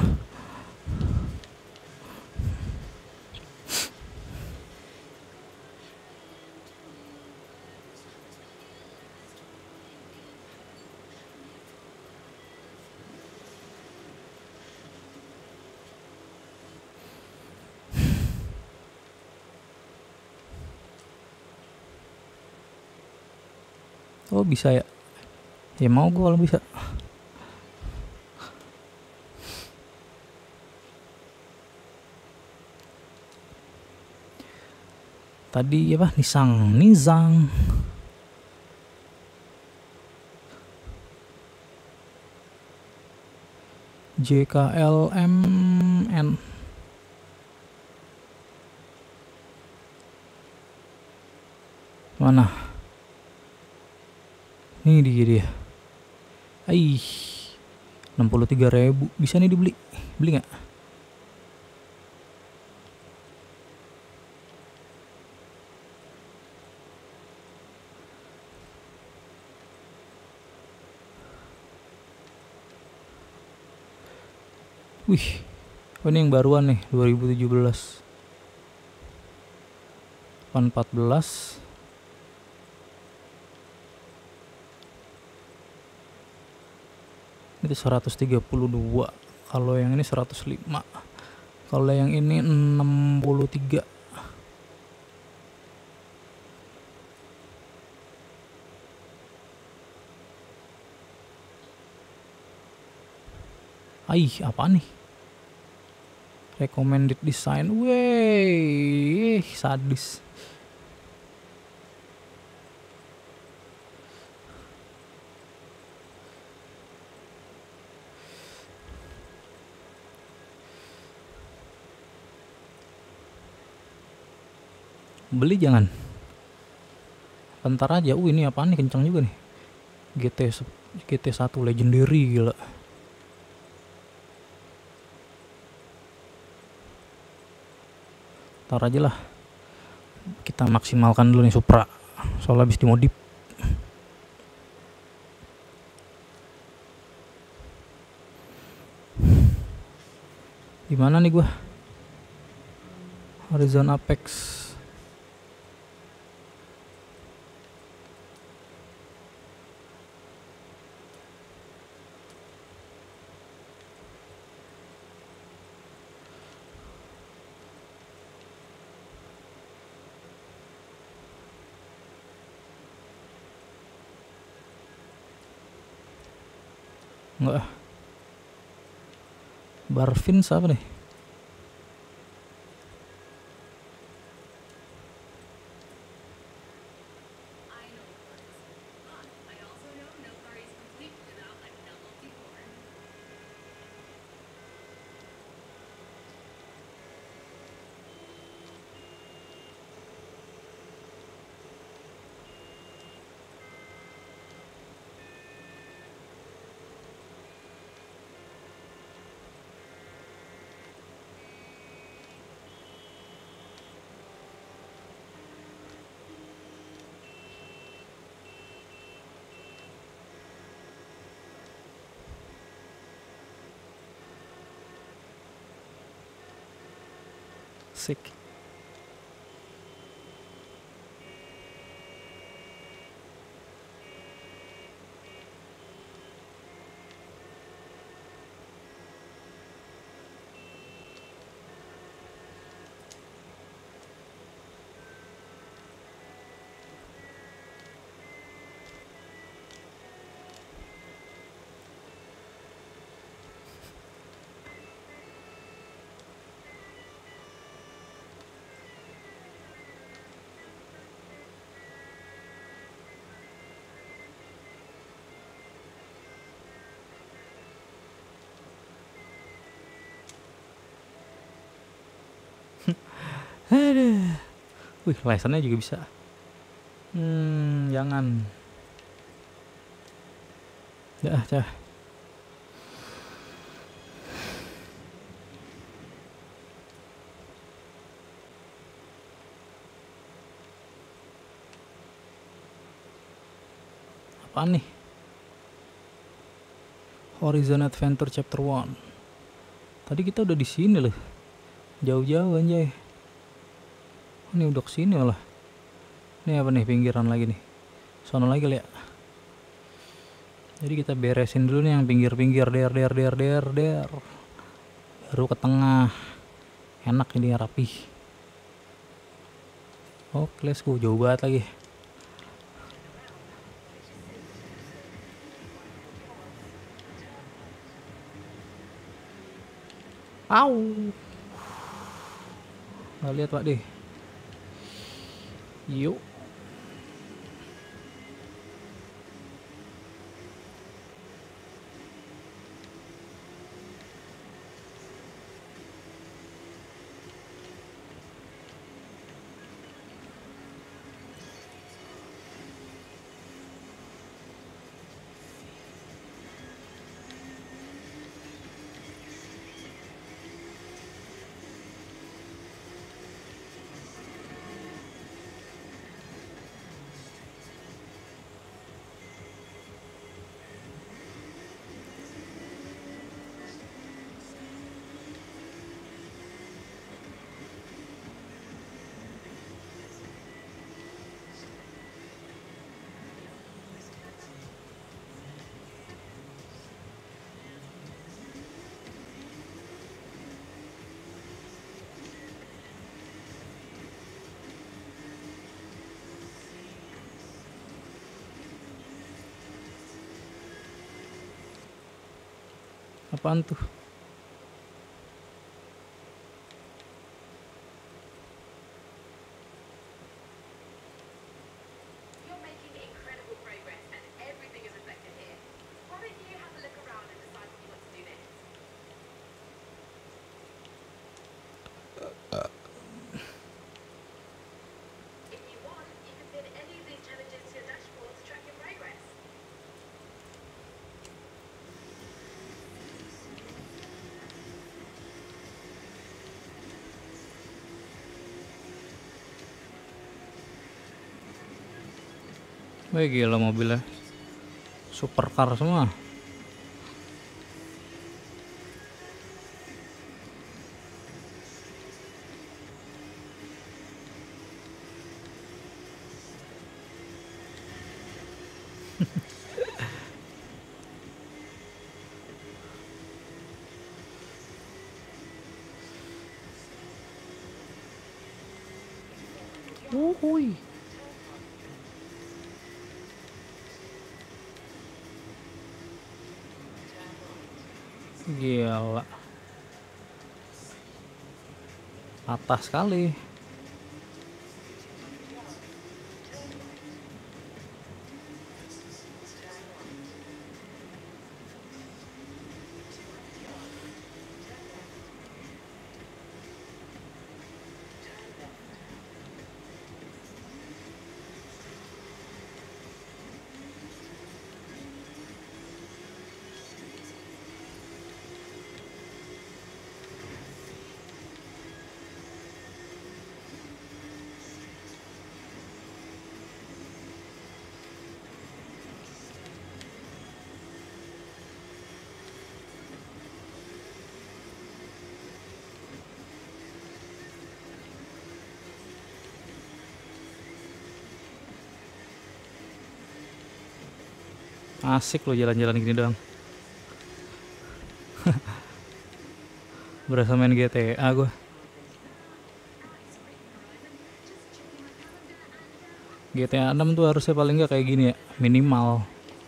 Oh bisa ya? Ya mau gue kalau bisa. Tadi apa? Nisang, Nizang. J K L M N. Mana? Ini dia dia. Aih, enam puluh tiga ribu. Bisa nih dibeli. Beli nggak? Wih, oh ini yang baruan nih, dua ribu tujuh belas. delapan empat belas. Itu seratus tiga puluh dua. Kalau yang ini seratus lima. Kalau yang ini enam puluh tiga. Aih, apa nih? Recommended design. Wey, sadis. Beli jangan. Bentar aja. Uh, ini apaan nih, kencang juga nih. G T G T satu Legendary gila. Ntar aja lah. Kita maksimalkan dulu nih Supra. Soalnya habis dimodif. Gimana nih gua? Horizon Apex. Enggak. Barfin siapa nih? Asik. Aduh. Wih, license-nya juga bisa. Hmm, jangan. Ya, cah. Apaan nih? Horizon Adventure Chapter one. Tadi kita udah di sini loh. Jauh-jauh anjay. Ini udah kesini malah. Ini apa nih, pinggiran lagi nih. Sono lagi kali ya. Jadi kita beresin dulu nih yang pinggir-pinggir, der der der der der. Baru ke tengah. Enak ini rapi. Oke, let's go. Jauh banget lagi. Au. Nggak lihat Pak deh. Yuk. Apaan tuh? Wih, gila mobilnya. Supercar semua. Wuhui. Gila. Atas sekali. Asik lo jalan-jalan gini doang. Berasa main G T A gue. G T A enam tuh harusnya paling nggak kayak gini ya, minimal.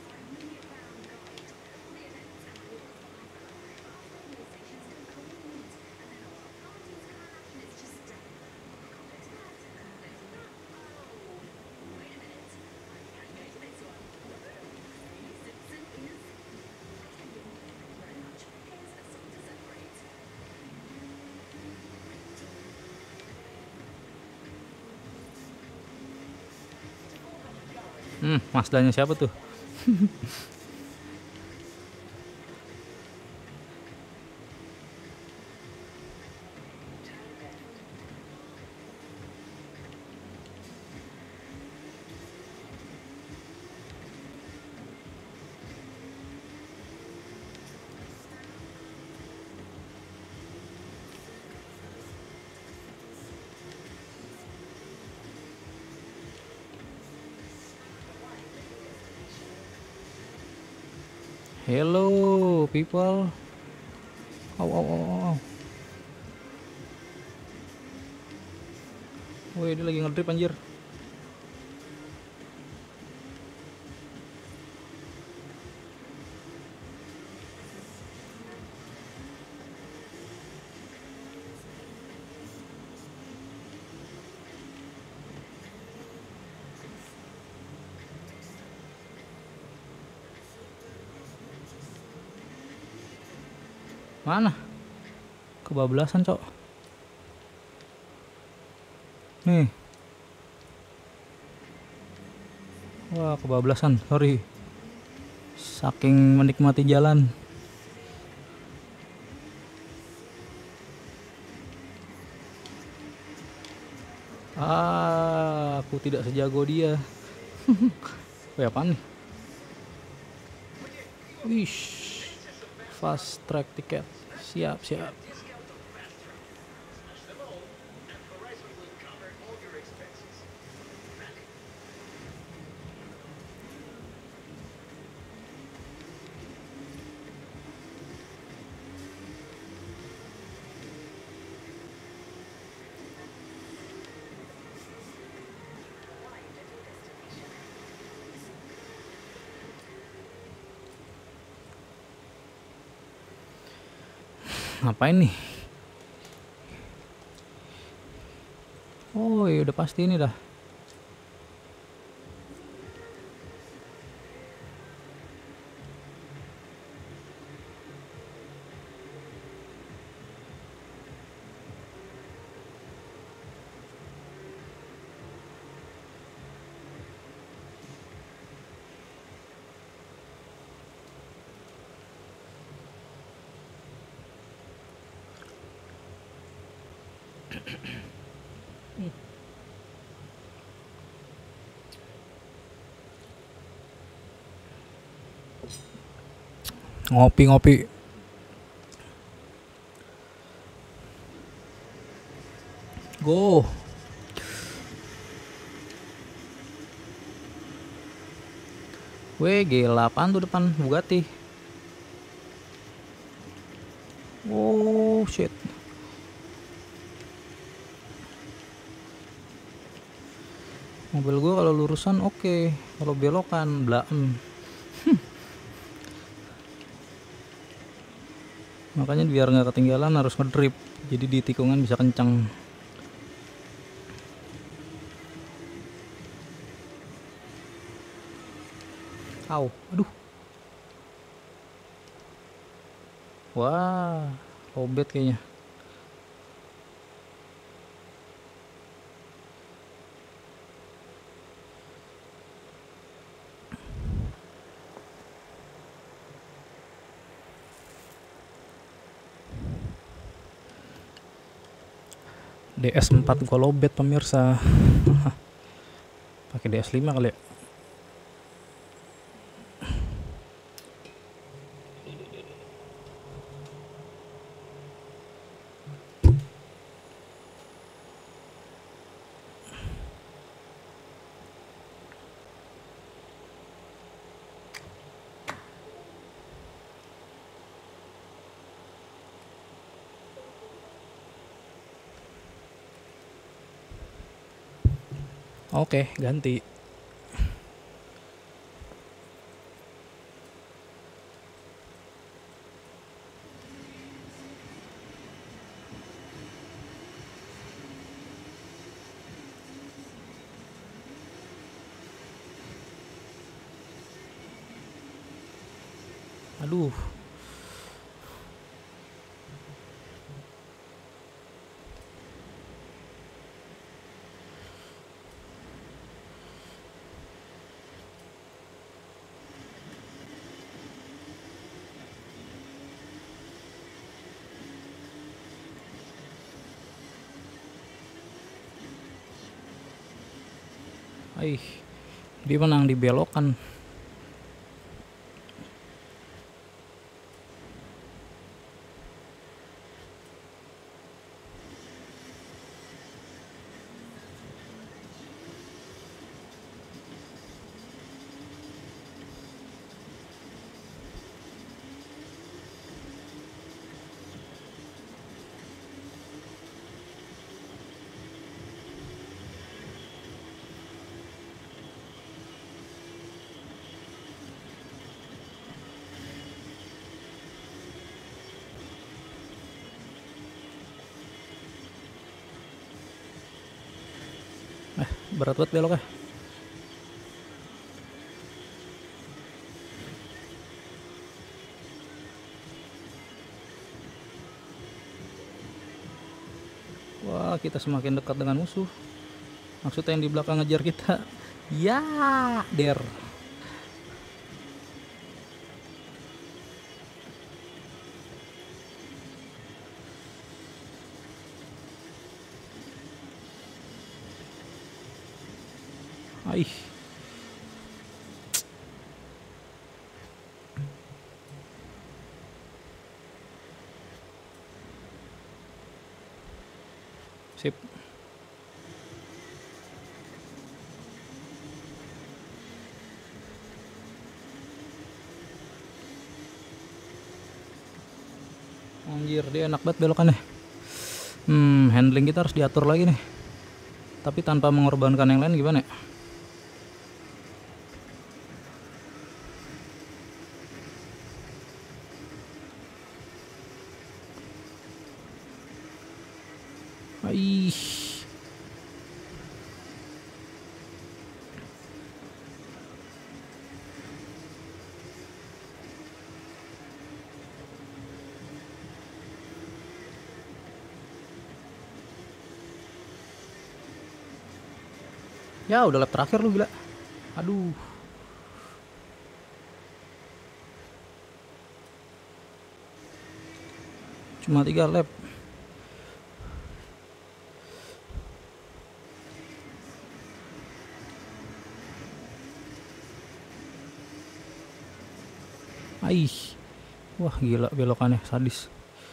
Hmm, Mazdanya siapa tuh? Hello people. Au au au au. Woi, dia lagi ngedrip anjir. Mana? Kebablasan, Cok. Nih. Wah, kebablasan. Sorry. Saking menikmati jalan. Ah, aku tidak sejago dia. Wih, apaan nih? Wish. Fast track tiket. Siap, siap. Ngapain nih? Oh, ya udah pasti ini dah. Ngopi-ngopi. Go. Weh, gila apaan tuh depan Bugatti? Oh, shit. Mobil gue kalau lurusan oke, okay. Kalau belokan blaem. Makanya biar nggak ketinggalan harus ngedrip, jadi di tikungan bisa kencang. Au, aduh. Wah, lobet kayaknya. D S empat gua lobet pemirsa. Pakai D S lima kali ya. Oke, ganti. Aduh. Aih, dia menang di belokan. Eh, berat banget beloknya. Wah, kita semakin dekat dengan musuh. Maksudnya yang di belakang ngejar kita. Ya, der. Aih. Sip. Anjir, dia enak banget belokannya. Hmm, handling kita harus diatur lagi nih. Tapi tanpa mengorbankan yang lain gimana ya? Aih. Ya udah lap terakhir lu, gila. Aduh. Cuma tiga lap. Aih. Wah, gila belokannya sadis.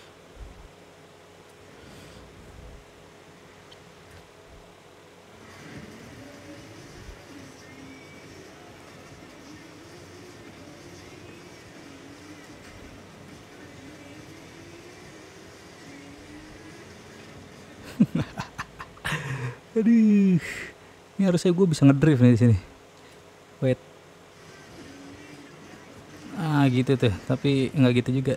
Aduh. Ini harusnya gue bisa ngedrift nih di sini. Wait. Ah, gitu tuh, tapi nggak gitu juga.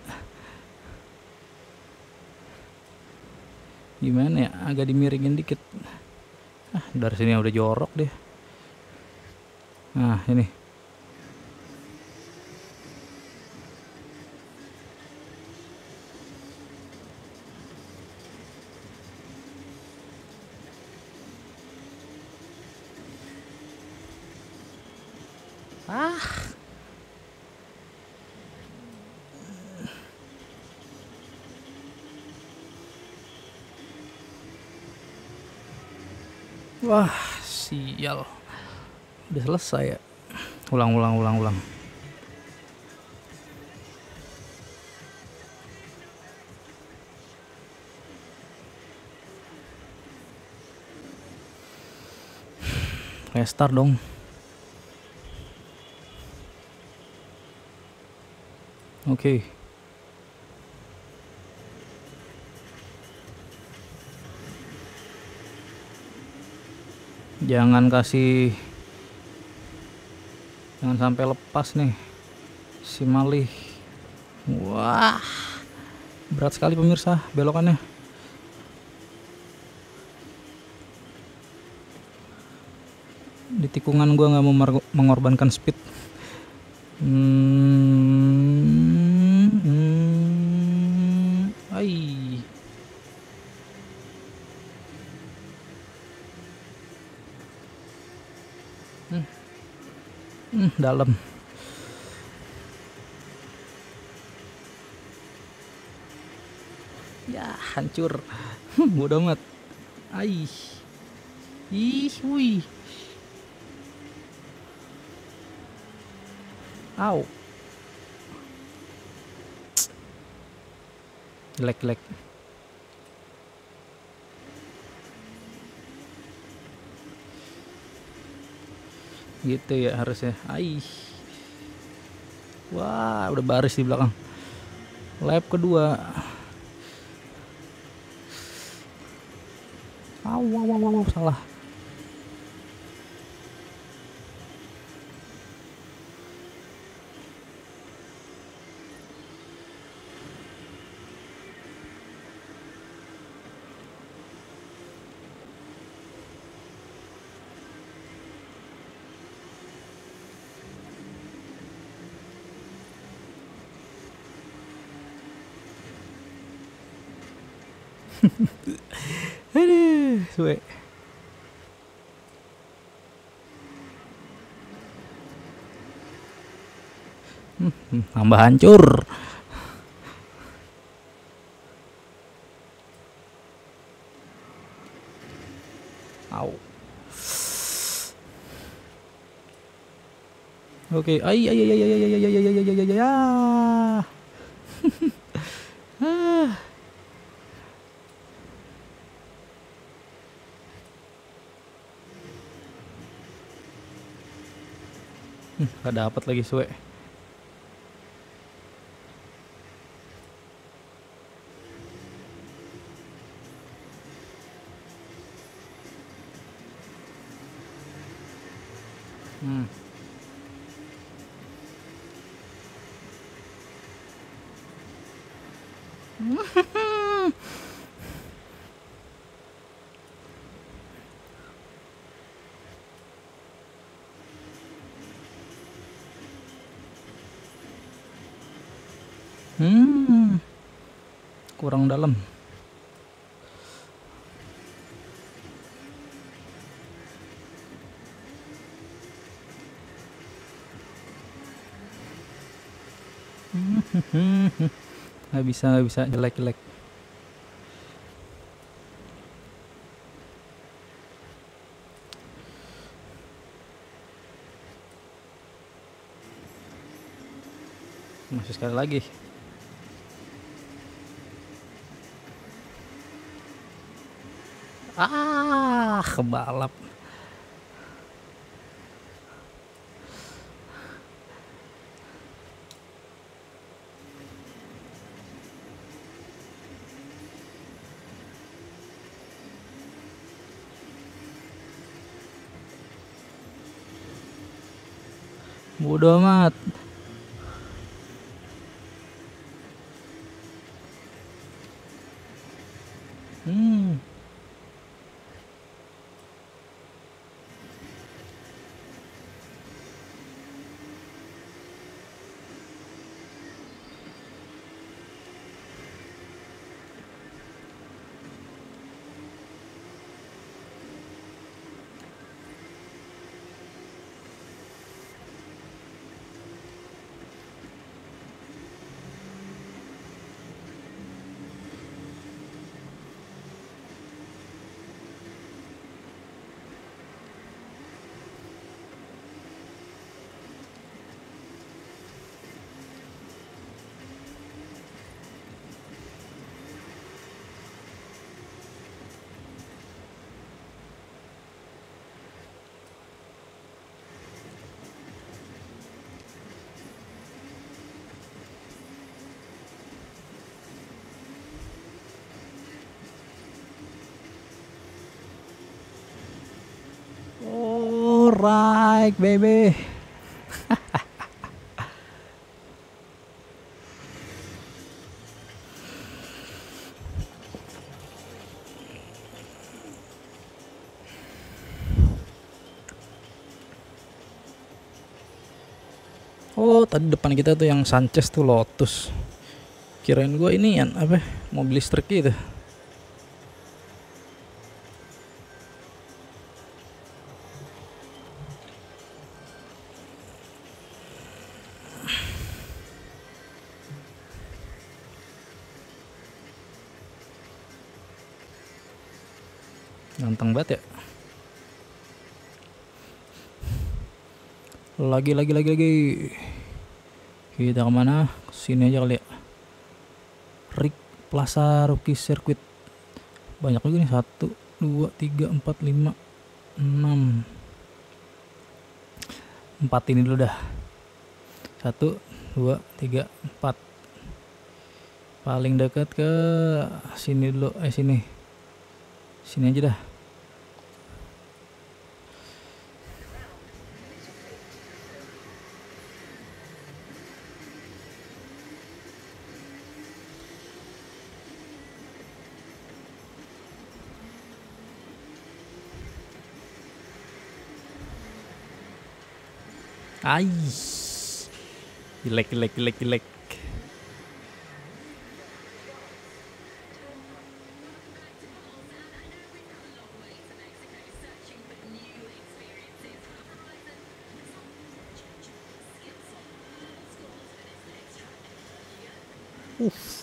Gimana ya? Agak dimiringin dikit. Ah, dari sini udah jorok deh. Nah, ini. Ah. Wah, sial. Udah selesai ya. Ulang, ulang, ulang, ulang. Restart dong. Oke. Okay. Jangan kasih, jangan sampai lepas nih si Malih. Wah, berat sekali pemirsa belokannya. Di tikungan gua nggak mau mengorbankan speed. Hmm, hmm, ai. Hmm, hmm, dalam. Ya, hancur. Bodoh amat. Ai. Ih, wih. Au. Jelek-jelek. Gitu ya harusnya. Ai. Wah, udah baris di belakang. Lap kedua. Au, au, au, au, salah. Aduh, suwe. Hmm, tambah hancur. Au. Oke, ai ai ai ai ai ai ai ai ai ai ai ai. Gak dapat lagi suwe. Hmm. Hmm. Kurang dalam. Nggak bisa, nggak bisa, jelek-jelek. Masih sekali lagi. Ah, kebalap. Bodoh amat. Hmm. strike baby. Oh, tadi depan kita tuh yang Sanchez tuh Lotus. Kirain gua ini yang apa? Mobil listrik gitu. Ganteng banget ya. Lagi lagi lagi lagi. Kita kemana? Sini aja kali ya. Rick Plaza Rookie Circuit. Banyak juga nih. Satu, dua, tiga, empat, lima, enam. Empat ini dulu dah. Satu, dua, tiga, empat. Paling dekat ke sini dulu. Eh sini. Sini aja dah. Ai, jelek jelek jelek jelek. Uff.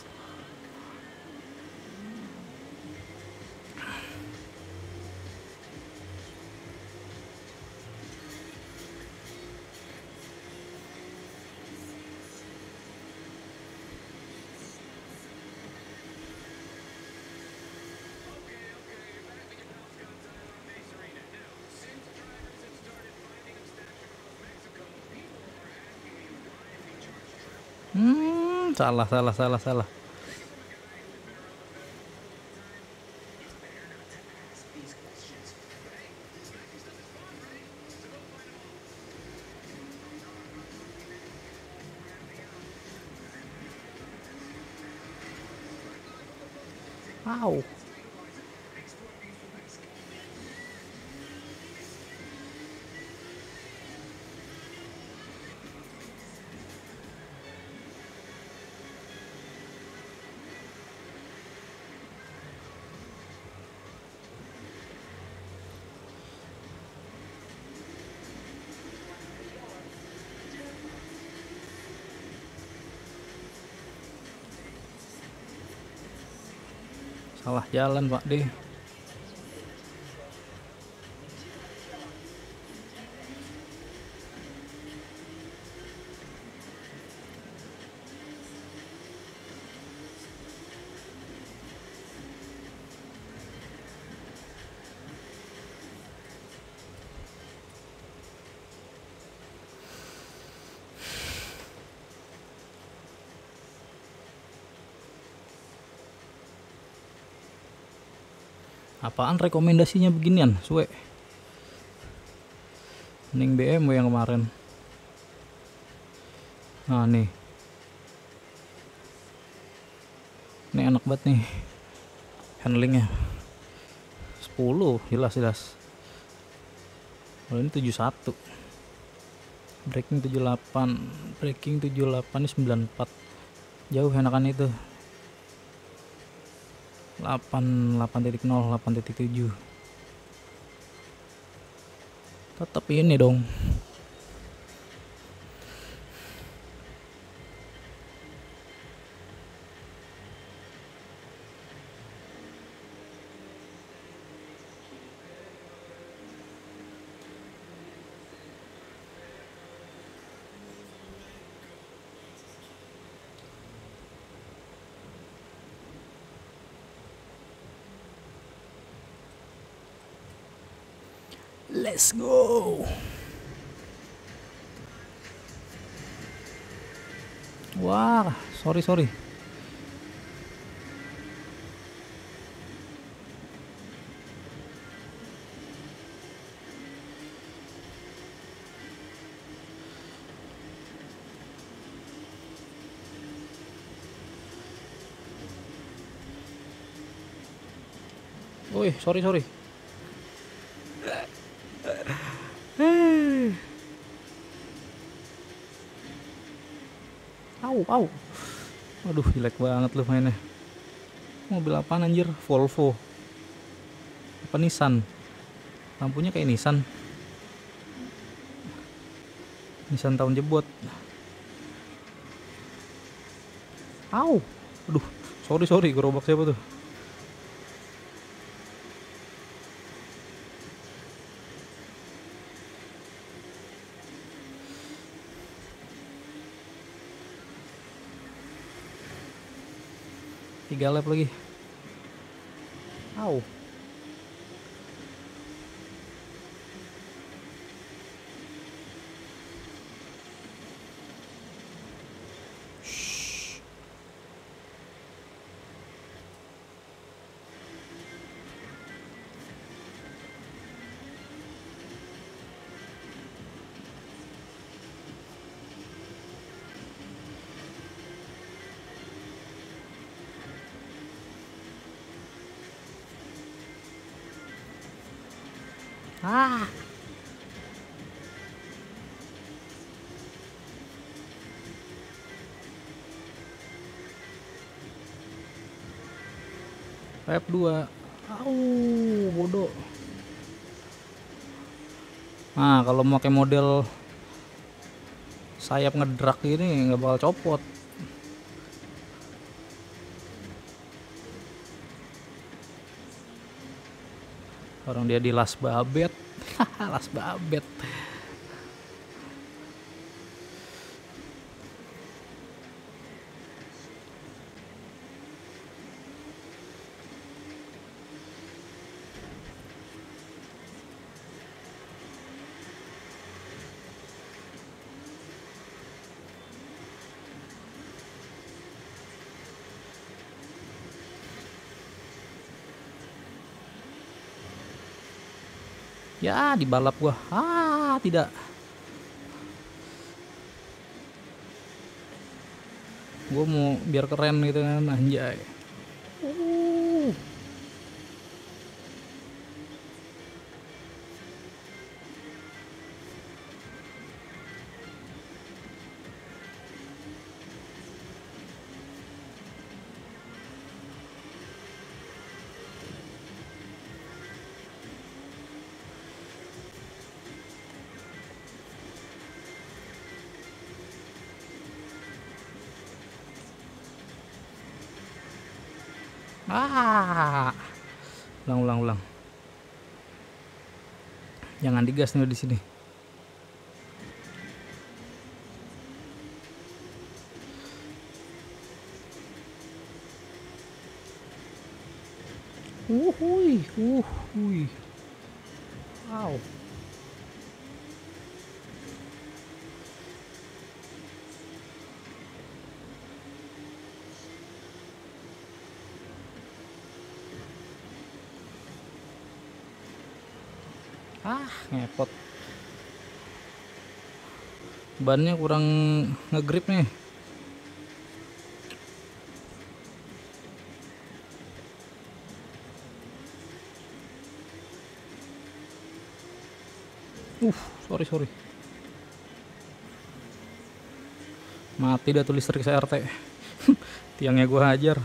Hmm, salah, salah, salah, salah. Wow. Salah jalan Pak D. Apaan rekomendasinya beginian, suwe? Mending B M W yang kemarin. Nah nih, ini enak banget nih handlingnya. Sepuluh jelas jelas. Kalau ini tujuh puluh satu, braking tujuh puluh delapan, braking tujuh puluh delapan, ini sembilan puluh empat. Jauh enakan itu. delapan, delapan titik nol, delapan titik tujuh. Tetap ini dong. Let's go. Wah, sorry sorry. Woi, sorry sorry. Eh. Au, au. Aduh, jelek banget lu mainnya. Mobil apaan anjir? Volvo. Apa Nissan? Lampunya kayak Nissan. Nissan tahun jebot. Au. Aduh, sorry sorry, gerobak siapa tuh? Tiga lap lagi. Au. Shh. Ah. Lap dua. Au, bodoh. Nah, kalau pakai model sayap ngedrak ini nggak bakal copot. Orang dia di Las Babet. Las Babet. Ya, dibalap gua. Ah, tidak. Gua mau biar keren gitu kan, anjay. Uh. Ah. Ulang ulang ulang. Jangan digas nih di sini. Uhui, uhui. Wow. Ah, ngepot. Bannya kurang ngegrip nih. Uh, sorry sorry. Mati dah tuh listrik C R T. Tiangnya gua hajar.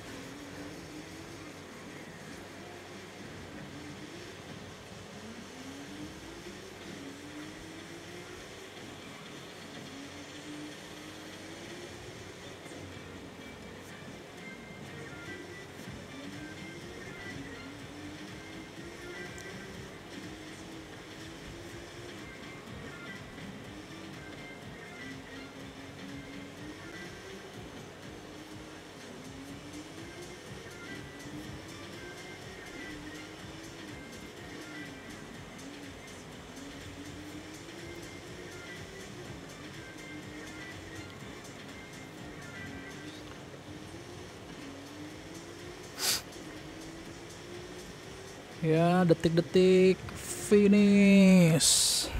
Ya, detik-detik finish.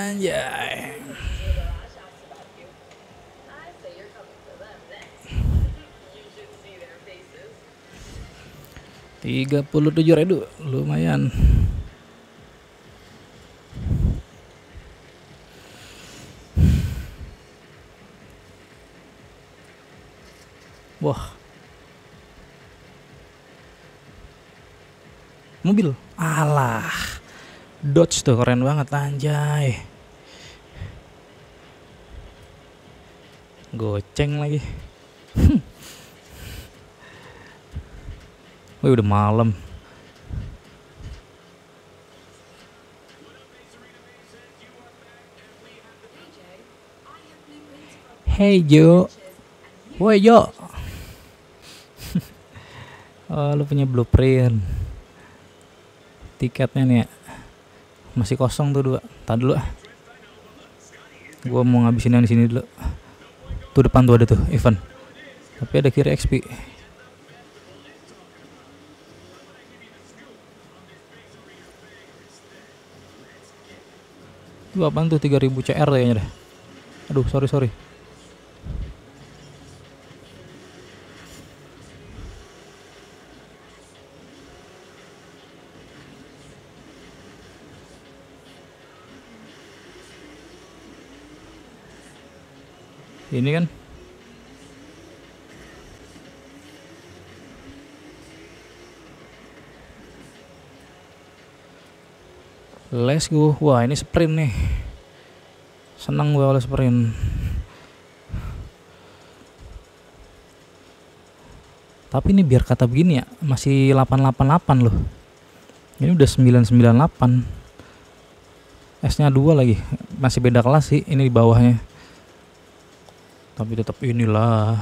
Anjay. Tiga puluh tujuh redu, lumayan. Wah, mobil, alah, Dodge tuh keren banget anjay. Goceng lagi. Wih, udah malam. Hey Jo, woi Jo. Oh, lu punya blueprint. Tiketnya nih ya. Masih kosong tuh dua. Tadi dulu ah. Gua mau ngabisin yang di sini dulu. Tuh depan tuh ada tuh event. Tapi ada kiri X P. Itu apaan tuh, tiga ribu C R kayaknya deh. Aduh, sorry sorry. Ini kan let's go. Wah, ini sprint nih. Senang gue oleh sprint. Tapi ini biar kata begini ya, masih delapan delapan delapan loh. Ini udah sembilan sembilan delapan. S-nya dua lagi. Masih beda kelas sih ini di bawahnya. Tapi tetap inilah.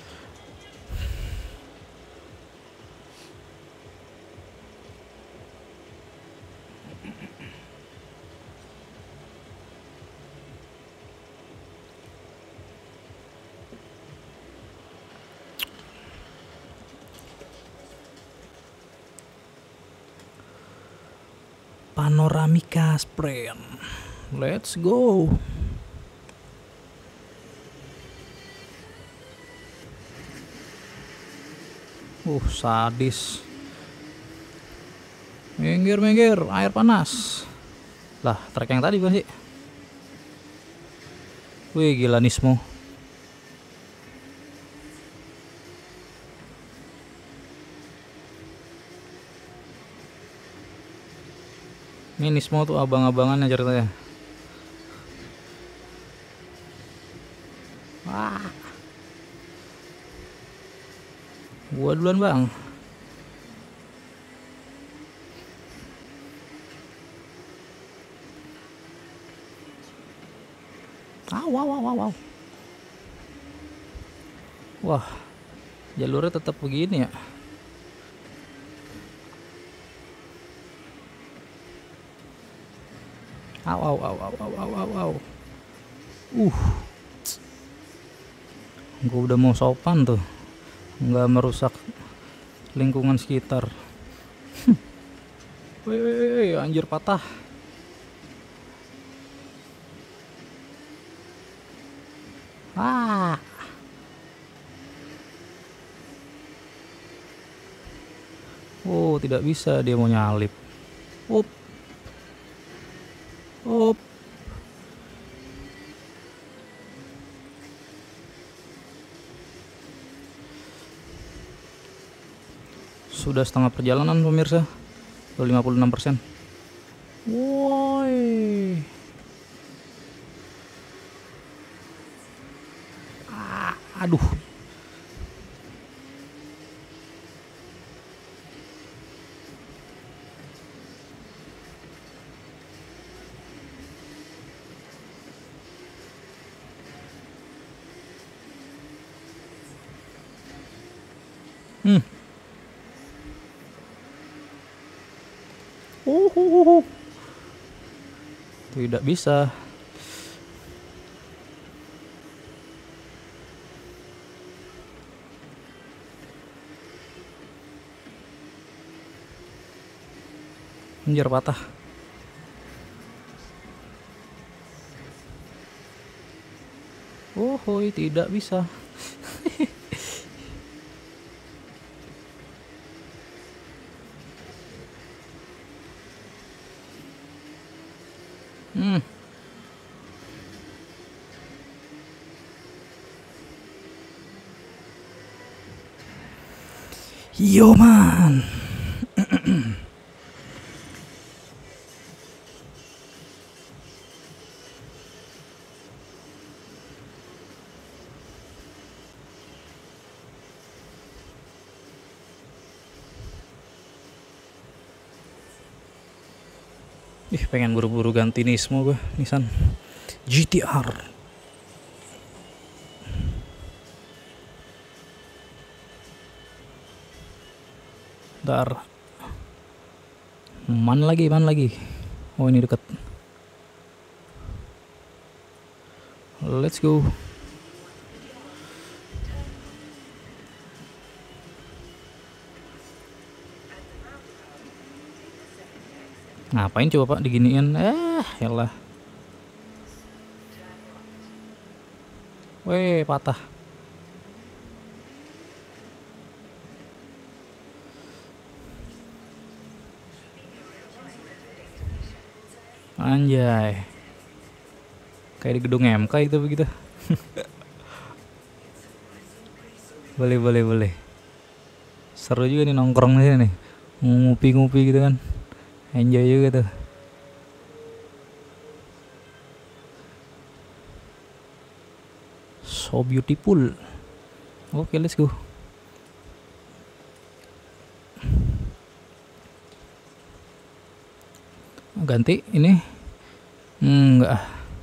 Panoramika sprint. Let's go. Uh, sadis. Minggir, minggir, air panas. Lah, trek yang tadi bukan sih? Wih, gila Nismo. Ini Nismo tuh abang-abangannya ceritanya. Wah. Gua duluan bang. Ah, wow, wow, wow, wow. Wah, jalurnya tetap begini ya. Aw, aw, aw, aw, aw, aw, aw, aw. Uh, gue udah mau sopan tuh, nggak merusak lingkungan sekitar. Wih, anjir patah. Ah. Oh, tidak bisa, dia mau nyalip. Up. Up. Sudah setengah perjalanan pemirsa, lima puluh enam persen. Woi. Ah, aduh. Hmm. Uhuhuhu. Tidak bisa. Anjir patah. Oh, hoi, tidak bisa. Hmm. Yo man. Ih, pengen buru-buru ganti Nismo gue, Nissan G T R. Ntar man lagi, man lagi. Oh, ini deket. Let's go. Ngapain coba Pak diginiin? Eh, yalah. Weh, patah. Anjay. Kayak di gedung M K itu begitu. Boleh, boleh, boleh. Seru juga nih nongkrong di sini nih. Ngupi-ngupi gitu kan. Enjoy juga tuh. So beautiful. Oke, okay, let's go. Ganti ini. Hmm, enggak.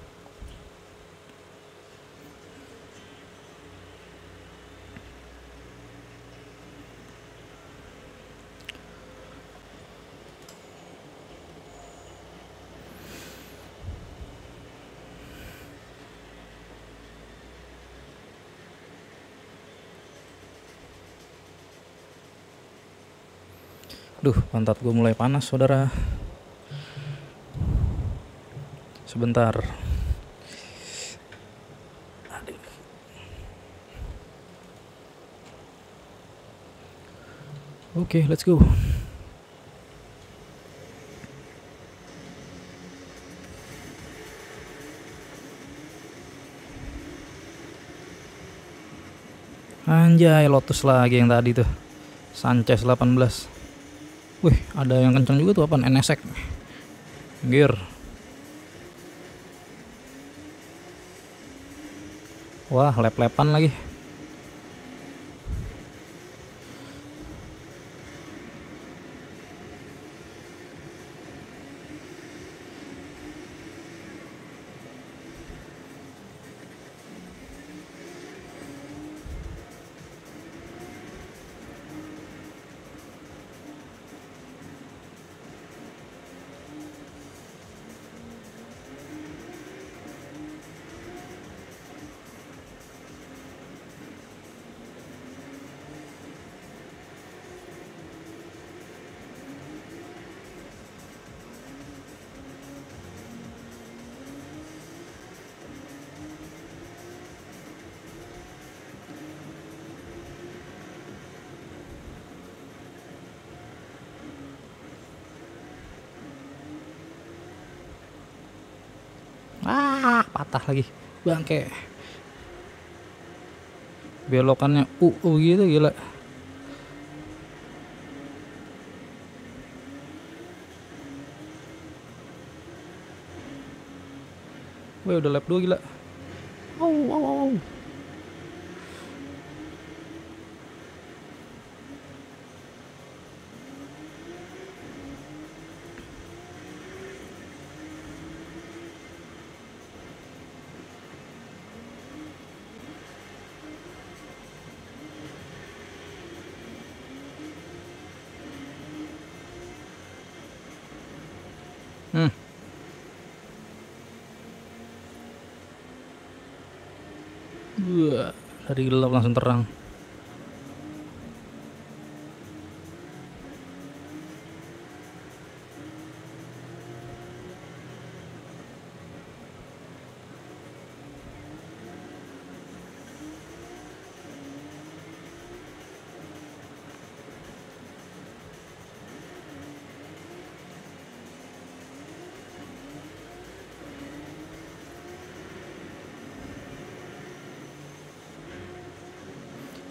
Duh, pantat gue mulai panas, saudara. Sebentar. Oke, okay, let's go. Anjay, Lotus lagi yang tadi tuh. Sanchez delapan belas. Wih, ada yang kenceng juga tuh, apaan? N S X Gear. Wah, lep-lepan lagi. Ah, patah lagi. Bangke. Belokannya uh, uh gitu, gila. Wih, udah lap dua, gila. Wow, wow, wow. Hmm. Wah, dari gelap langsung terang.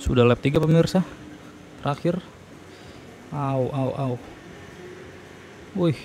Sudah lap tiga pemirsa. Terakhir. Au au au. Wih.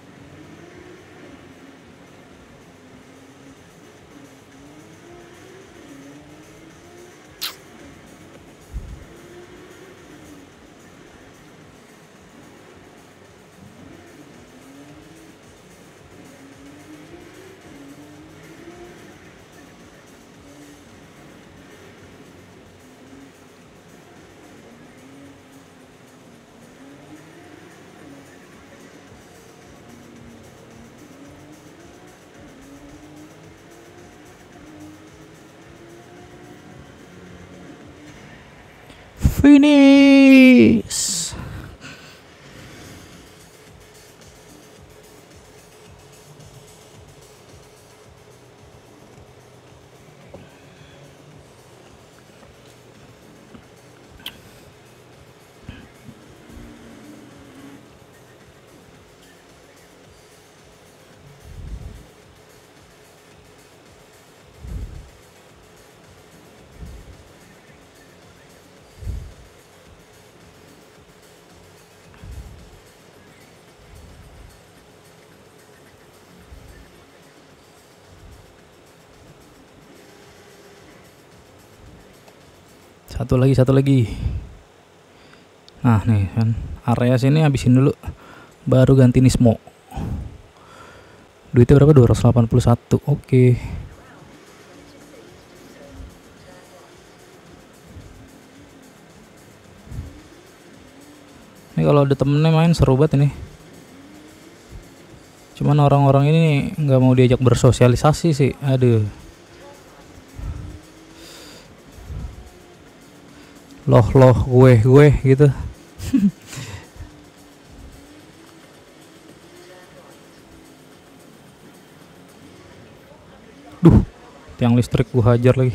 Finish. Satu lagi, satu lagi. Nah nih kan, area sini habisin dulu, baru ganti Nismo. Duitnya berapa? dua ratus delapan puluh satu. Oke. Ini kalau ada temennya main seru banget ini. Cuman orang-orang ini nggak mau diajak bersosialisasi sih. Aduh. Loh loh gue gue gitu. Duh, tiang listrik gue hajar lagi.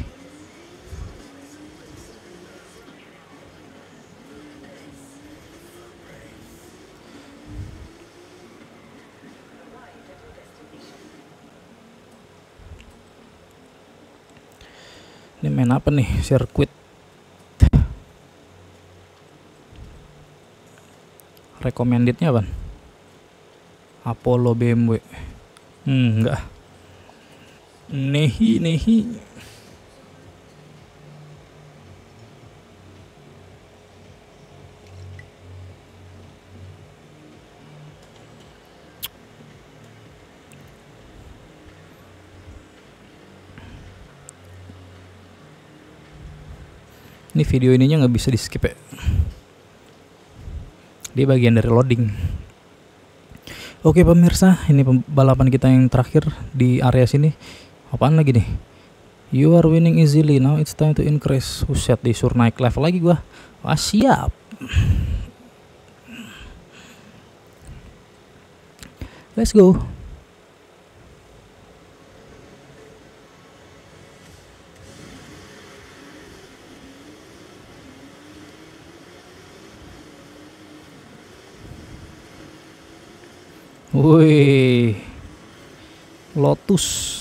Ini main apa nih? Sirkuit. Recommendednya apa? Apollo B M W. Hmm, enggak. Nehi nehi. Ini video ininya nggak bisa di skip ya. Dia bagian dari loading. Oke pemirsa, ini balapan kita yang terakhir di area sini. Apaan lagi nih? You are winning easily, now it's time to increase. Uset, disuruh naik level lagi gua. Wah siap. Let's go. Wih, Lotus.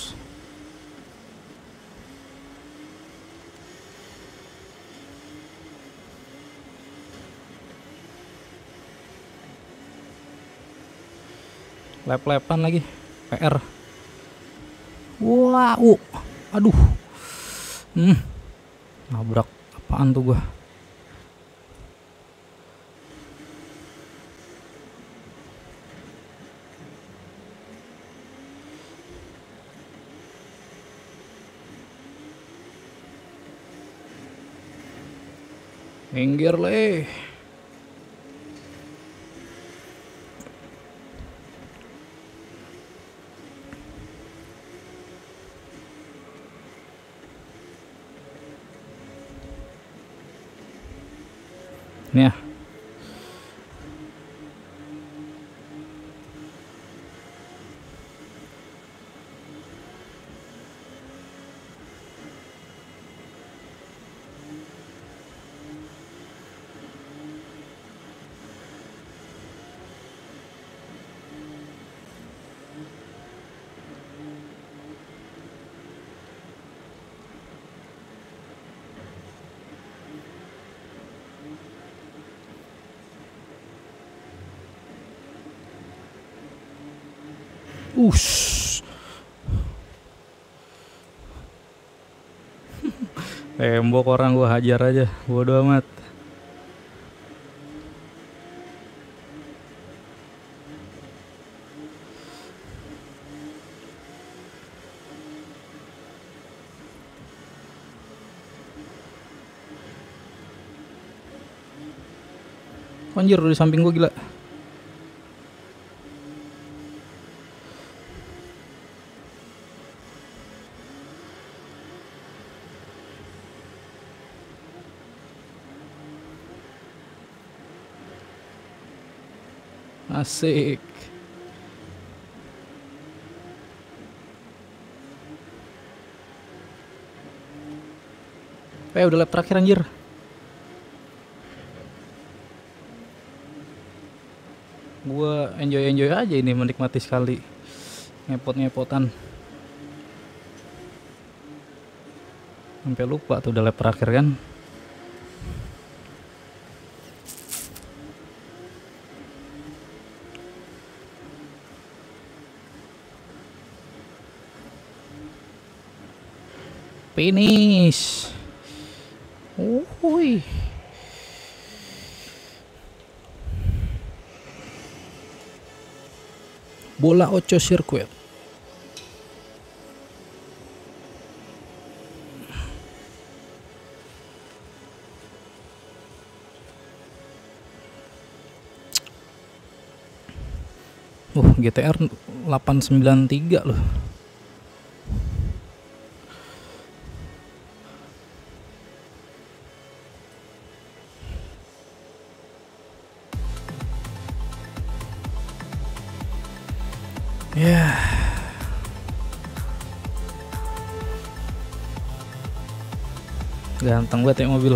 Lep-lepan lagi, P R. Wow, aduh, hmm, nabrak apaan tuh gua? Minggir leh. Nih ya. Us. Tembok orang gua hajar aja, bodo amat. Anjir, di samping gua, gila. Asik. Eh, udah lap terakhir anjir. Gua enjoy-enjoy aja ini, menikmati sekali ngepot-ngepotan. Sampai lupa tuh udah lap terakhir kan. Finish. Uhuy. Bola Ocho Circuit. Uh, G T R delapan sembilan tiga loh. Ya. Yeah. Ganteng banget ya mobil.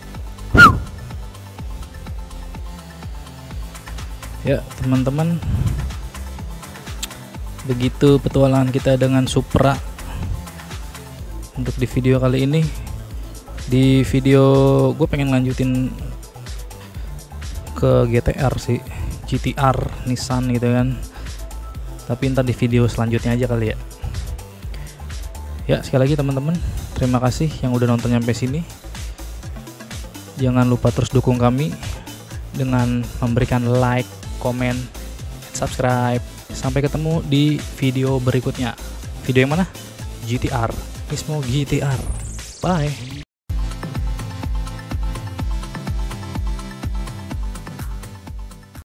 Ya, teman-teman. Begitu petualangan kita dengan Supra untuk di video kali ini. Di video gue pengen lanjutin ke G T R sih, G T R Nissan gitu kan. Tapi ntar di video selanjutnya aja kali ya. Ya, sekali lagi teman-teman, terima kasih yang udah nonton sampai sini. Jangan lupa terus dukung kami dengan memberikan like, komen, subscribe. Sampai ketemu di video berikutnya. Video yang mana? G T R, Nismo G T R. Bye.